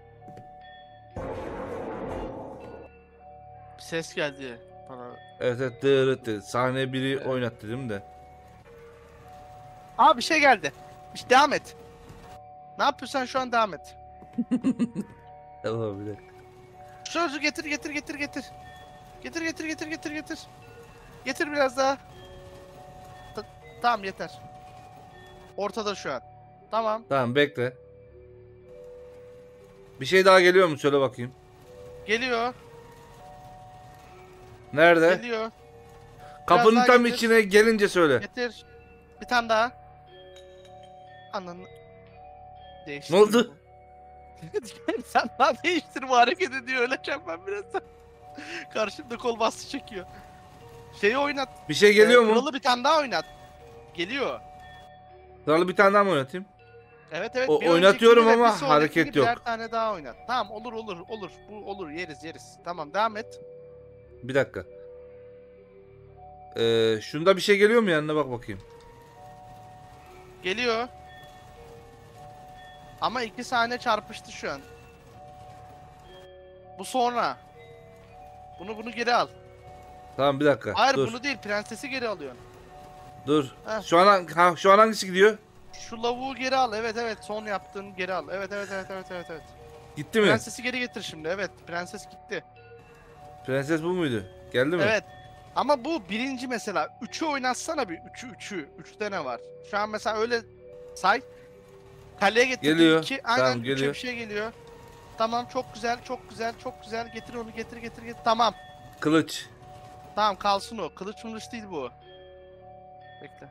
Bir ses geldi bana. Evet evet dırıt dedi. Sahne biri oynat dedim de. Aa bir şey geldi. İşte devam et. Ne yapıyorsan şu an devam et. Tamam bir dakika. Sözü getir getir getir getir. Getir getir getir getir getir. Getir biraz daha. Ta- tamam yeter. Ortada şu an. Tamam. Tamam bekle. Bir şey daha geliyor mu? Söyle bakayım. Geliyor. Nerede? Geliyor. Kapının daha tam getir. içine gelince söyle. Getir. Bir tane daha. Ananı. Değiştir. Ne oldu? Sen daha değiştir bu hareket ediyor. Öleceğim ben birazdan. Karşımda kol bastı çekiyor. Şeyi oynat. Bir şey geliyor Ee, mu? Kralı bir tane daha oynat. Geliyor. Kralı bir tane daha mı oynatayım? Evet evet. O- bir oynatıyorum öncekini ve ama bir sonrakini hareket yok. Birer tane daha oynat. Tamam olur olur olur. Bu olur yeriz yeriz. Tamam devam et. Bir dakika. Ee, şunda bir şey geliyor mu yanına bak bakayım. Geliyor. Ama iki saniye çarpıştı şu an. Bu sonra. Bunu bunu geri al. Tamam bir dakika. Hayır dur. bunu değil prensesi geri alıyorsun. Dur. Heh. Şu an hang- ha, şu an hangisi gidiyor? Şu lavuğu geri al. Evet evet son yaptığın geri al. Evet evet evet evet evet evet. Gitti mi? Prensesi geri getir şimdi. Evet prenses gitti. Prenses bu muydu? Geldi mi? Evet. Ama bu birinci mesela. Üçü oynatsana bir. Üçü üçü. Üçte ne var? Şu an mesela öyle say. Kaleye getirdin Geliyor. iki. Aynen Tamam, üçe geliyor. bir şey geliyor. Tamam çok güzel çok güzel çok güzel. Getir onu getir getir getir. Tamam. Kılıç. Tamam kalsın o. Kılıç mılıç değil bu. Bekle.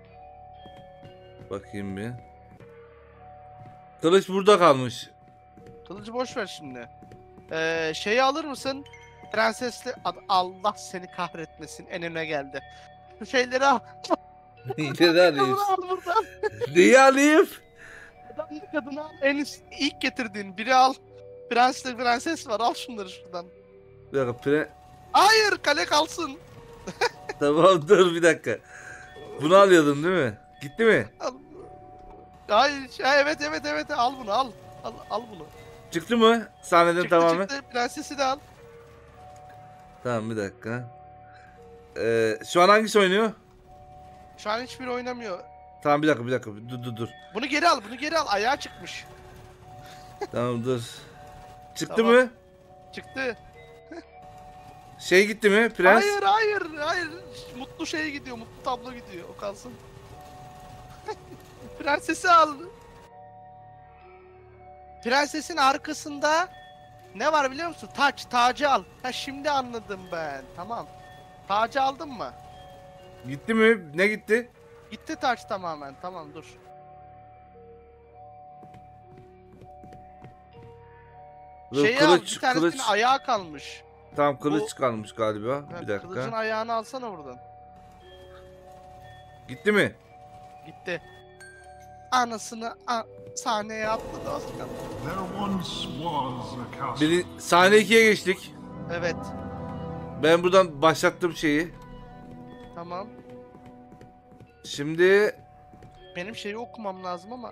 Bakayım bir. Kılıç burada kalmış. Kılıcı boş ver şimdi. Ee, şeyi alır mısın? Prensesli Ad- Allah seni kahretmesin en öne geldi. Şu şeyleri al. Neyi alayım? Kadını al buradan. Neyi alayım? Adamlı kadını al. En üst, ilk getirdiğin biri al. Prensle prenses var al şunları şuradan. Bir dakika. Pre... Hayır kale kalsın. Tamam dur bir dakika. Bunu alıyordun değil mi? Gitti mi? Al. Hayır şey, evet evet evet al bunu al. Al, al bunu. Çıktı mı? Sahneden Çıktı tamamen. çıktı prensesi de al. Tamam bir dakika. Ee, şu an hangisi oynuyor? Şu an hiçbiri oynamıyor. Tamam bir dakika bir dakika. Dur dur dur. Bunu geri al bunu geri al ayağa çıkmış. Tamam dur. Çıktı Tamam. mı? Çıktı. Şey gitti mi? Prens. Hayır hayır hayır. Mutlu şey gidiyor. Mutlu tablo gidiyor. O kalsın. Prensesi al. Prensesin arkasında ne var biliyor musun? Taç, tacı al. Ha şimdi anladım ben. Tamam. Tacı aldın mı? Gitti mi? Ne gitti? Gitti taç tamamen. Tamam dur. Dur, Şeyi al. kılıç, Bir tanesinin kılıç. ayağı kalmış. Tamam kılıç Bu- kalmış galiba. Ha, Bir dakika. Kılıcın ayağını alsana buradan. Gitti mi? Gitti. Anasını a sahneye atladı az kaldı. There once was a castle. Bir, sahne ikiye geçtik. Evet. Ben buradan başlattım şeyi. Tamam. Şimdi Benim şeyi okumam lazım ama.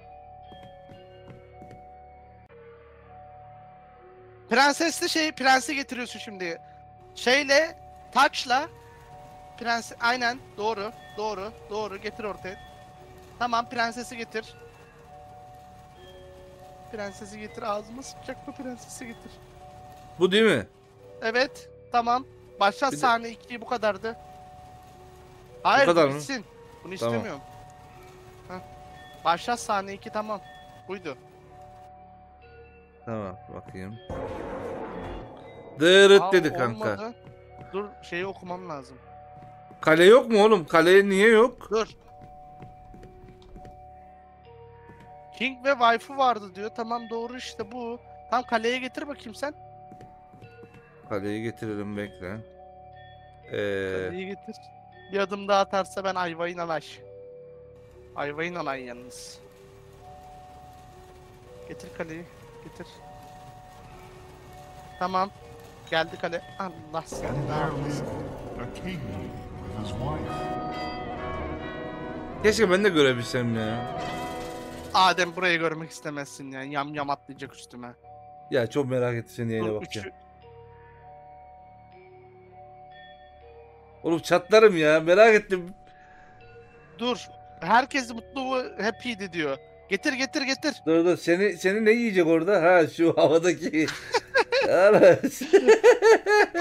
Prensesli şey, prensi getiriyorsun şimdi. Şeyle, taçla. Prens, aynen doğru, doğru, doğru getir ortaya. Tamam prensesi getir. Prensesi getir ağzıma sıkacak mı prensesi getir. bu değil mi? Evet, tamam. Başlat Bir de- sahne ikiyi bu kadardı. Hayır, kadar bu mı? bitsin. Bunu Tamam. istemiyorum. Heh. Başlat sahne iki tamam. Buydu. Tamam bakayım. Dırıt Aa, dedi kanka. olmadı. Dur şeyi okumam lazım. Kale yok mu oğlum? Kale niye yok? Dur. King ve waifu vardı diyor. Tamam doğru işte bu. Tam kaleye getir bakayım sen. Kaleyi getiririm bekle. Ee, Kaleyi getir. Bir adım daha atarsa ben ayvayı nalaş. Ayvayı nalay yalnız. Getir kaleyi. Getir. Tamam. Geldi kale. Allah seni. And ne there yapmasın. lived a king with his wife. keşke ben de görebilsem ya. Adem burayı görmek istemezsin ya. Yam yam atlayacak üstüme. Ya çok merak ettim senin yayına Dur, bakacağım. üçü- Oğlum çatlarım ya merak ettim. Dur. Herkes mutlu ve happy'di diyor. Getir getir getir. Dur dur seni seni ne yiyecek orada? Ha şu havadaki. Evet.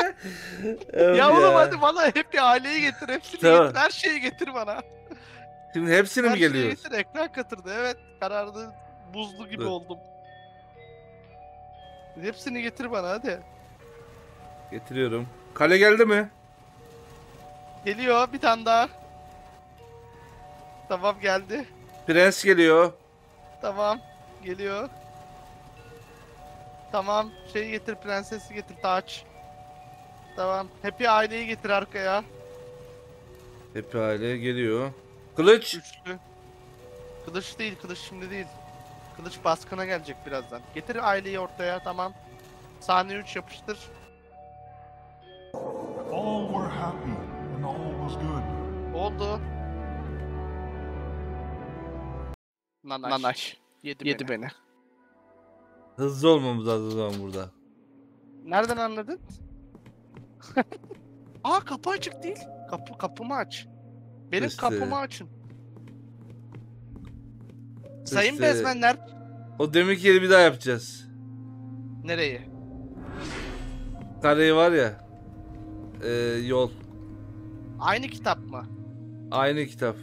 Evet Ya oğlum hadi bana happy aileyi getir. Hepsini Tamam. getir. Her şeyi getir bana. Şimdi hepsini mi Her şeyi geliyoruz? getir, ekran katırdı. Evet, karardı. Buzlu gibi Dur. oldum. Hepsini getir bana hadi. Getiriyorum. Kale geldi mi? Geliyor bir tane daha. Tamam geldi. Prens geliyor. Tamam. Geliyor. Tamam. Şeyi getir, prensesi getir, taç. Tamam. Happy aileyi getir arkaya. Hep aile geliyor. Kılıç. Üçlü. Kılıç değil, kılıç şimdi değil. Kılıç baskına gelecek birazdan. Getir aileyi ortaya, tamam. Sahne üç yapıştır. All were happy, and all was good. Oldu. Nanaş. Nanaş. Yedi, Yedi beni. beni. Hızlı olmamız lazım o zaman burada. Nereden anladın? Aa, kapı açık değil. Kapı kapımı aç. Benim İşte. kapımı açın. Sayın İşte. bezmenler. O demek yeri bir daha yapacağız. Nereyi? Kareyi var ya. Ee, yol. Aynı kitap mı? Aynı kitap.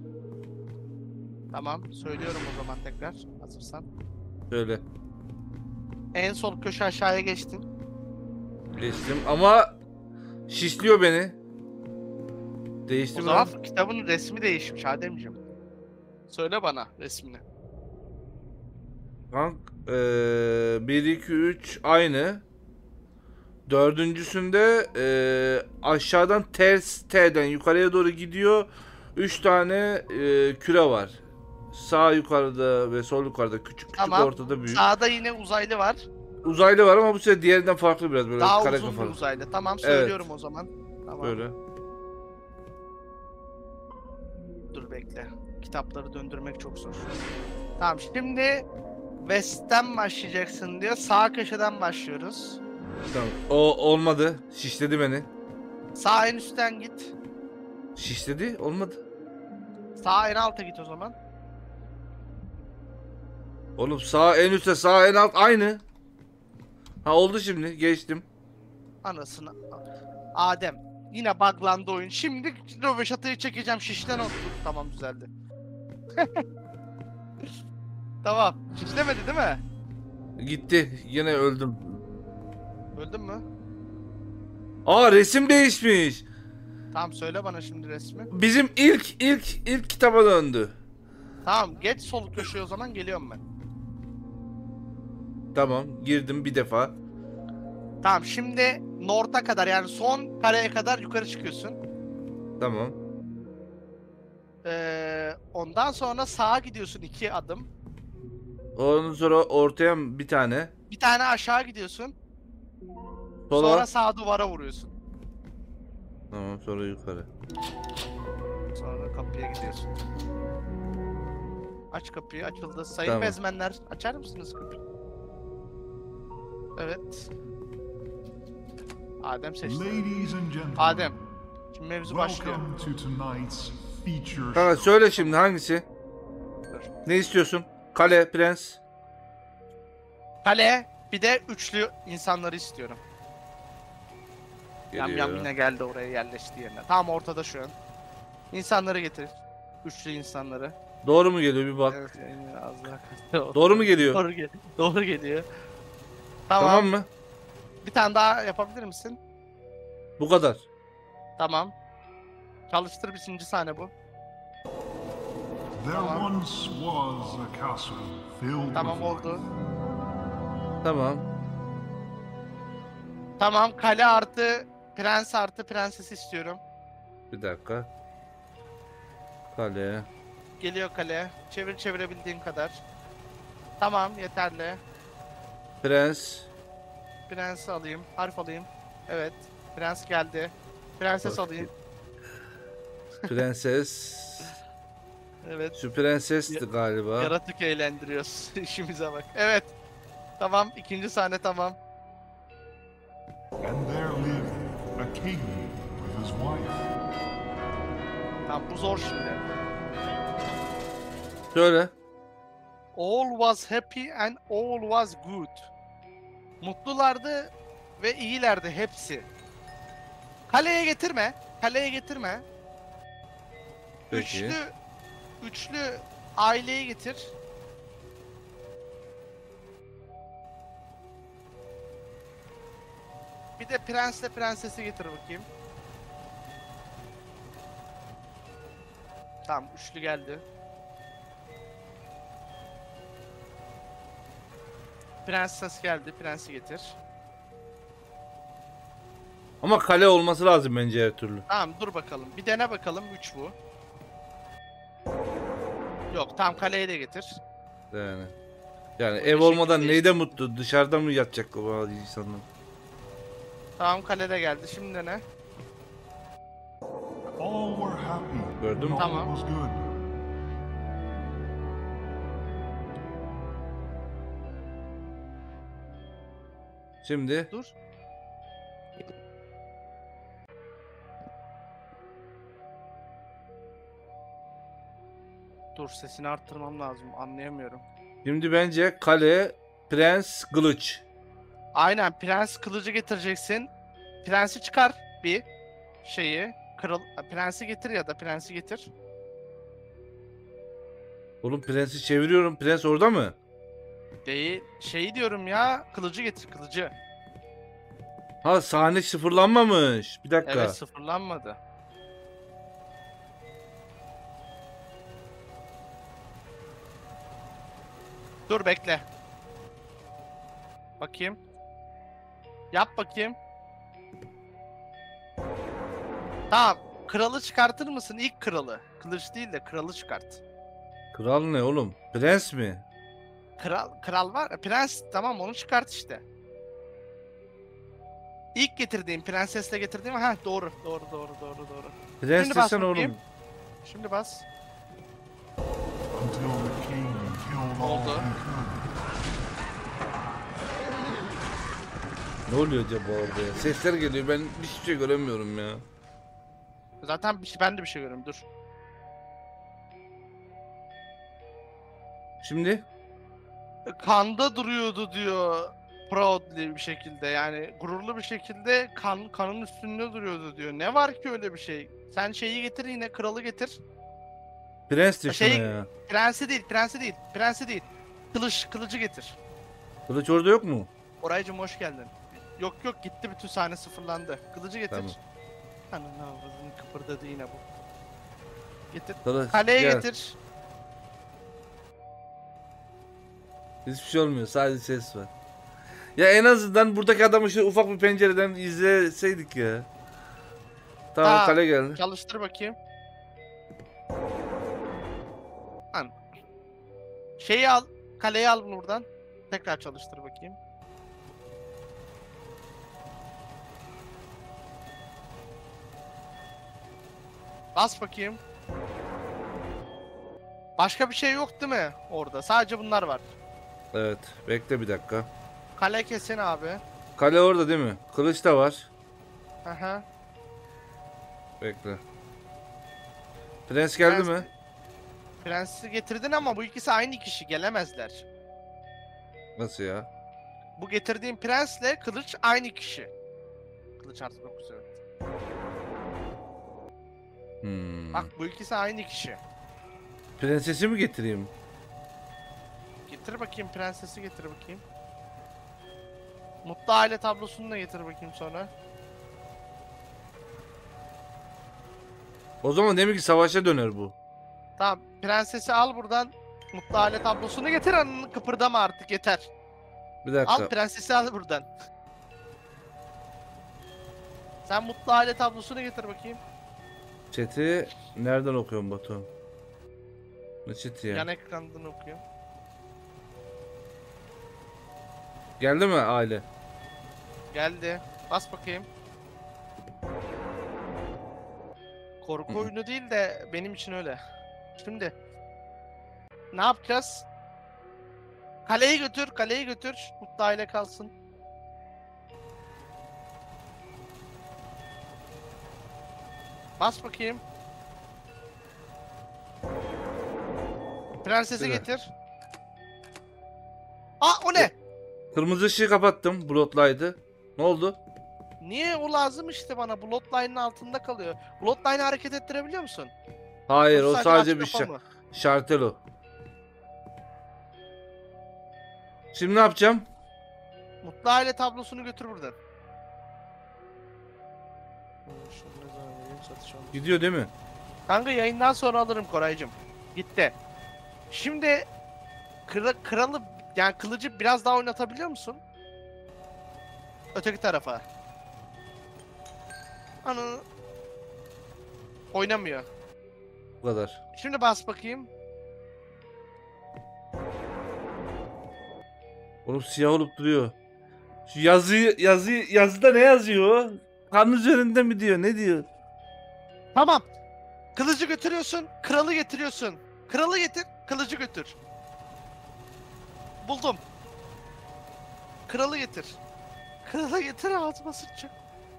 Tamam, söylüyorum o zaman tekrar. Hazırsan. Şöyle. En sol köşe aşağıya geçtin. Geçtim ama şişliyor beni. Değişti O mi zaman lan? kitabın resmi değişmiş Ademciğim. Söyle bana resmini. Kank, ee, bir, iki, üç aynı. Dördüncüsünde ee, aşağıdan ters T'den yukarıya doğru gidiyor. Üç tane ee, küre var. Sağ yukarıda ve sol yukarıda küçük küçük, Tamam. ortada büyük. Sağda yine uzaylı var. Uzaylı var ama bu sefer diğerinden farklı biraz böyle Daha kare uzun kafalı. bir uzaylı. Tamam, söylüyorum o zaman. Tamam. Böyle. Dur bekle. Kitapları döndürmek çok zor. Tamam, şimdi West'ten başlayacaksın diyor. Sağ köşeden başlıyoruz. Tamam. O olmadı. Şişledi beni. Sağ en üstten git. Şişledi. Olmadı. Sağ en alta git o zaman. Oğlum sağ en üstte sağ en alt aynı. Ha oldu şimdi. Geçtim. Anasını. Adem. Yine buglandı oyun. Şimdi röveşatayı çekeceğim. Şişlen oldu. Tamam, düzeldi. Tamam. Şişlemedi değil mi? Gitti. Yine öldüm. Öldün mü? Aa resim değişmiş. Tamam, söyle bana şimdi resmi. Bizim ilk ilk ilk kitaba döndü. Tamam, geç sol köşeye o zaman, geliyorum ben. Tamam. Girdim bir defa. Tamam, şimdi North'a kadar, yani son kareye kadar yukarı çıkıyorsun. Tamam. Ee, ondan sonra sağa gidiyorsun iki adım. Ondan sonra ortaya bir tane. Bir tane aşağı gidiyorsun. Sola. Sonra sağ duvara vuruyorsun. Tamam sonra yukarı. Sonra kapıya gidiyorsun. Aç kapıyı, açıldı. Sayın Tamam. bezmenler, açar mısınız kapıyı? Evet. Adem seçti. Ladies and gentlemen, Adem. Şimdi mevzu başlıyor. welcome to tonight's feature Kanka show. söyle şimdi hangisi? Dur. Ne istiyorsun? Kale, prens. Kale, bir de üçlü insanları istiyorum. Yam Geliyor. yam yine geldi oraya, yerleşti yerine. Tam ortada şu an. İnsanları getir. Üçlü insanları. Doğru mu geliyor bir bak. Evet, yani az daha. Doğru mu geliyor? Doğru, gel Doğru geliyor. Tamam. Tamam mı? Bir tane daha yapabilir misin? Bu kadar. Tamam. Çalıştır, birinci sahne bu. There Tamam. once was a castle filled Tamam, with oldu. Tamam. Tamam, kale artı prens artı prenses istiyorum. Bir dakika. Kale. Geliyor kale. Çevir çevirebildiğin kadar. Tamam, yeterli. Prens. Prens alayım. Harf alayım. Evet. Prens geldi. Prenses Bak. alayım. Prenses. Evet. Şu prensesti galiba. Yaratık eğlendiriyoruz. İşimize bak. Evet. Tamam. ikinci sahne tamam. and there lived a king with his wife. Tamam, bu zor şimdi. Söyle. All was happy and all was good. Mutlulardı ve iyilerdi hepsi. Kaleye getirme. Kaleye getirme. Peki. Üçlü üçlü aileyi getir. Bir de prensle prensesi getir bakayım. Tamam, üçlü geldi. Prenses geldi, prensi getir. Ama kale olması lazım bence her türlü. Tamam, dur bakalım. Bir dene bakalım, üç bu. Yok, tamam, kaleyi de getir. Yani. Yani Bu ev bir olmadan şekilde neyde mutlu? Dışarıda mı yatacak o bazı insanlar? Tamam, kalede geldi. Şimdi dene. All were happy. Gördün mü? and all Tamam. was good. Şimdi Dur. Dur, sesini arttırmam lazım. Anlayamıyorum. şimdi bence kale, prens, kılıç. Aynen, prens kılıcı getireceksin. Prensi çıkar bir şeyi. Kral prensi getir ya da prensi getir. Oğlum prensi çeviriyorum. Prens orada mı? Değil, şeyi diyorum ya. Kılıcı getir, kılıcı. Ha, sahne sıfırlanmamış. Bir dakika. Evet, sıfırlanmadı. Dur, bekle. Bakayım. Yap bakayım. Tamam. Kralı çıkartır mısın? İlk kralı. Kılıç değil de kralı çıkart. Kral ne oğlum? Prens mi? Kral kral var. Prens, tamam, onu çıkart işte. İlk getirdiğim, prensesle getirdiğim, ha doğru, doğru, doğru, doğru, doğru. Prens Şimdi bas desen bakayım. oğlum. Şimdi bas. Until the king killed all Oldu. he could. Ne oluyor acaba orada ya? Sesler geliyor. Ben hiçbir şey göremiyorum ya. Zaten bir şey- ben de bir şey görüyorum, dur. Şimdi Kanda duruyordu diyor. Proudly bir şekilde, yani gururlu bir şekilde kan kanın üstünde duruyordu diyor. Ne var ki öyle bir şey? Sen şeyi getir, yine kralı getir. prens de şuna Şey- ya. Prensi değil, prensi değil, prensi değil. Kılıç, kılıcı getir. Kılıç orada yok mu? Oraycım hoş geldin. Yok yok, gitti, bütün sahne sıfırlandı. Kılıcı getir. Tamam. Ananı avradını, kıpırdadı yine bu. Getir. Kılıç, Kaleye gel. getir. Hiçbir şey olmuyor. Sadece ses var. Ya en azından buradaki adamı şu ufak bir pencereden izleseydik ya. Tamam, Tamam. kale geldi. Çalıştır bakayım. An. Şeyi al. Kaleyi al buradan. Tekrar çalıştır bakayım. Bas bakayım. Başka bir şey yok değil mi orada? Sadece bunlar var. Evet. Bekle bir dakika. Kale kesin abi. Kale orada değil mi? Kılıç da var. Aha. Bekle. Prens geldi Prens- mi? Prensi getirdin ama bu ikisi aynı kişi, gelemezler. Nasıl ya? Bu getirdiğim prensle kılıç aynı kişi. Kılıç artı dokuz, evet. Hmm. Bak, bu ikisi aynı kişi. Prensesi mi getireyim? Getir bakayım, prensesi getir bakayım. Mutlu aile tablosunu da getir bakayım sonra. O zaman demek ki savaşa döner bu. Tamam, prensesi al buradan. Mutlu aile tablosunu getir, anını kıpırdama artık, yeter. Bir dakika. Al prensesi, al buradan. Sen mutlu aile tablosunu getir bakayım. Chat'i nereden okuyorum Batu? Ne chat'i ya? Yan ekrandan okuyor. Geldi mi aile? Geldi. Bas bakayım. Korku Hı hı. oyunu değil de benim için öyle. Şimdi ne yapacağız? Kaleyi götür, kaleyi götür. Mutlu aile kalsın. Bas bakayım. Prensesi Güzel. getir. Aa, o ne? Kırmızı ışığı kapattım. Bloodlight'ı. Ne oldu? Niye, o lazım işte bana. Bloodline'ın altında kalıyor. Bloodline'ı hareket ettirebiliyor musun? Hayır, Yoksa o sadece sadece aç bir kapa şey. mı? Şartelo. Şimdi ne yapacağım? Mutlu aile tablosunu götür buradan. Gidiyor değil mi? Kanka yayından sonra alırım Koraycığım. Gitti. Şimdi kra- kralı yani kılıcı biraz daha oynatabiliyor musun? Öteki tarafa. Anı oynamıyor. Bu kadar. Şimdi bas bakayım. Oğlum siyah olup duruyor. Şu yazıyı, yazı, yazıda ne yazıyor? Kan üzerinde mi diyor? Ne diyor? Tamam. Kılıcı götürüyorsun, kralı getiriyorsun. Kralı getir, kılıcı götür. Buldum. Kralı getir. Kralı getir, ağzıma sıçacak.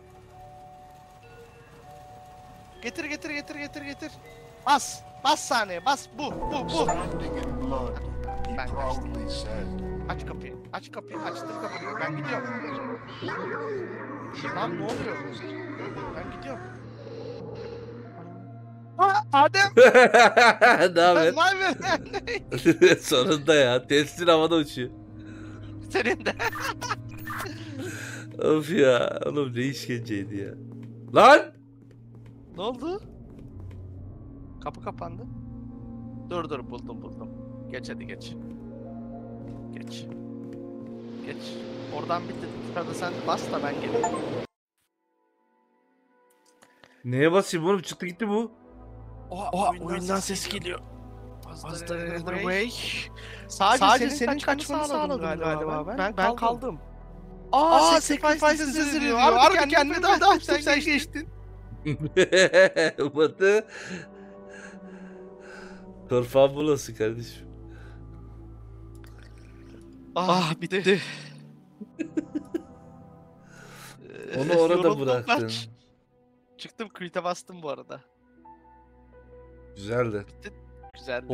Getir getir getir getir getir. Bas. Bas sahneye bas. Bu bu bu. Standing in blood, he Ben proudly said, Aç kapıyı. Aç kapıyı. Açtır kapıyı. Ben gidiyorum. Lan ne oluyor? Ben gidiyorum. Ha Adem. Ne haber? Ne haber? Sonunda ya. Testin havada uçuyor. Senin de. Of ya. Oğlum ne işkenceydi ya. Lan! Ne oldu? Kapı kapandı. Dur dur buldum buldum. Geç hadi geç. Geç. Geç. Oradan bitti. Hadi sen bas da ben geleyim. Neye basayım oğlum? Çıktı gitti bu. Oha, oyundan ses geliyor. Was there another way? Sadece, Sadece senin, senin kaçmanı sağladım galiba, galiba ben. Ben, ben kaldım. Aa, Aa sacrifices yazıyor. Harbi kendine daha daha sen, sen geçtin. Batı. Korfan bulası kardeşim. Ah bitti. Onu orada Yoruldum bıraktın. ben. Çıktım quit'e bastım bu arada. Güzeldi. Güzeldi.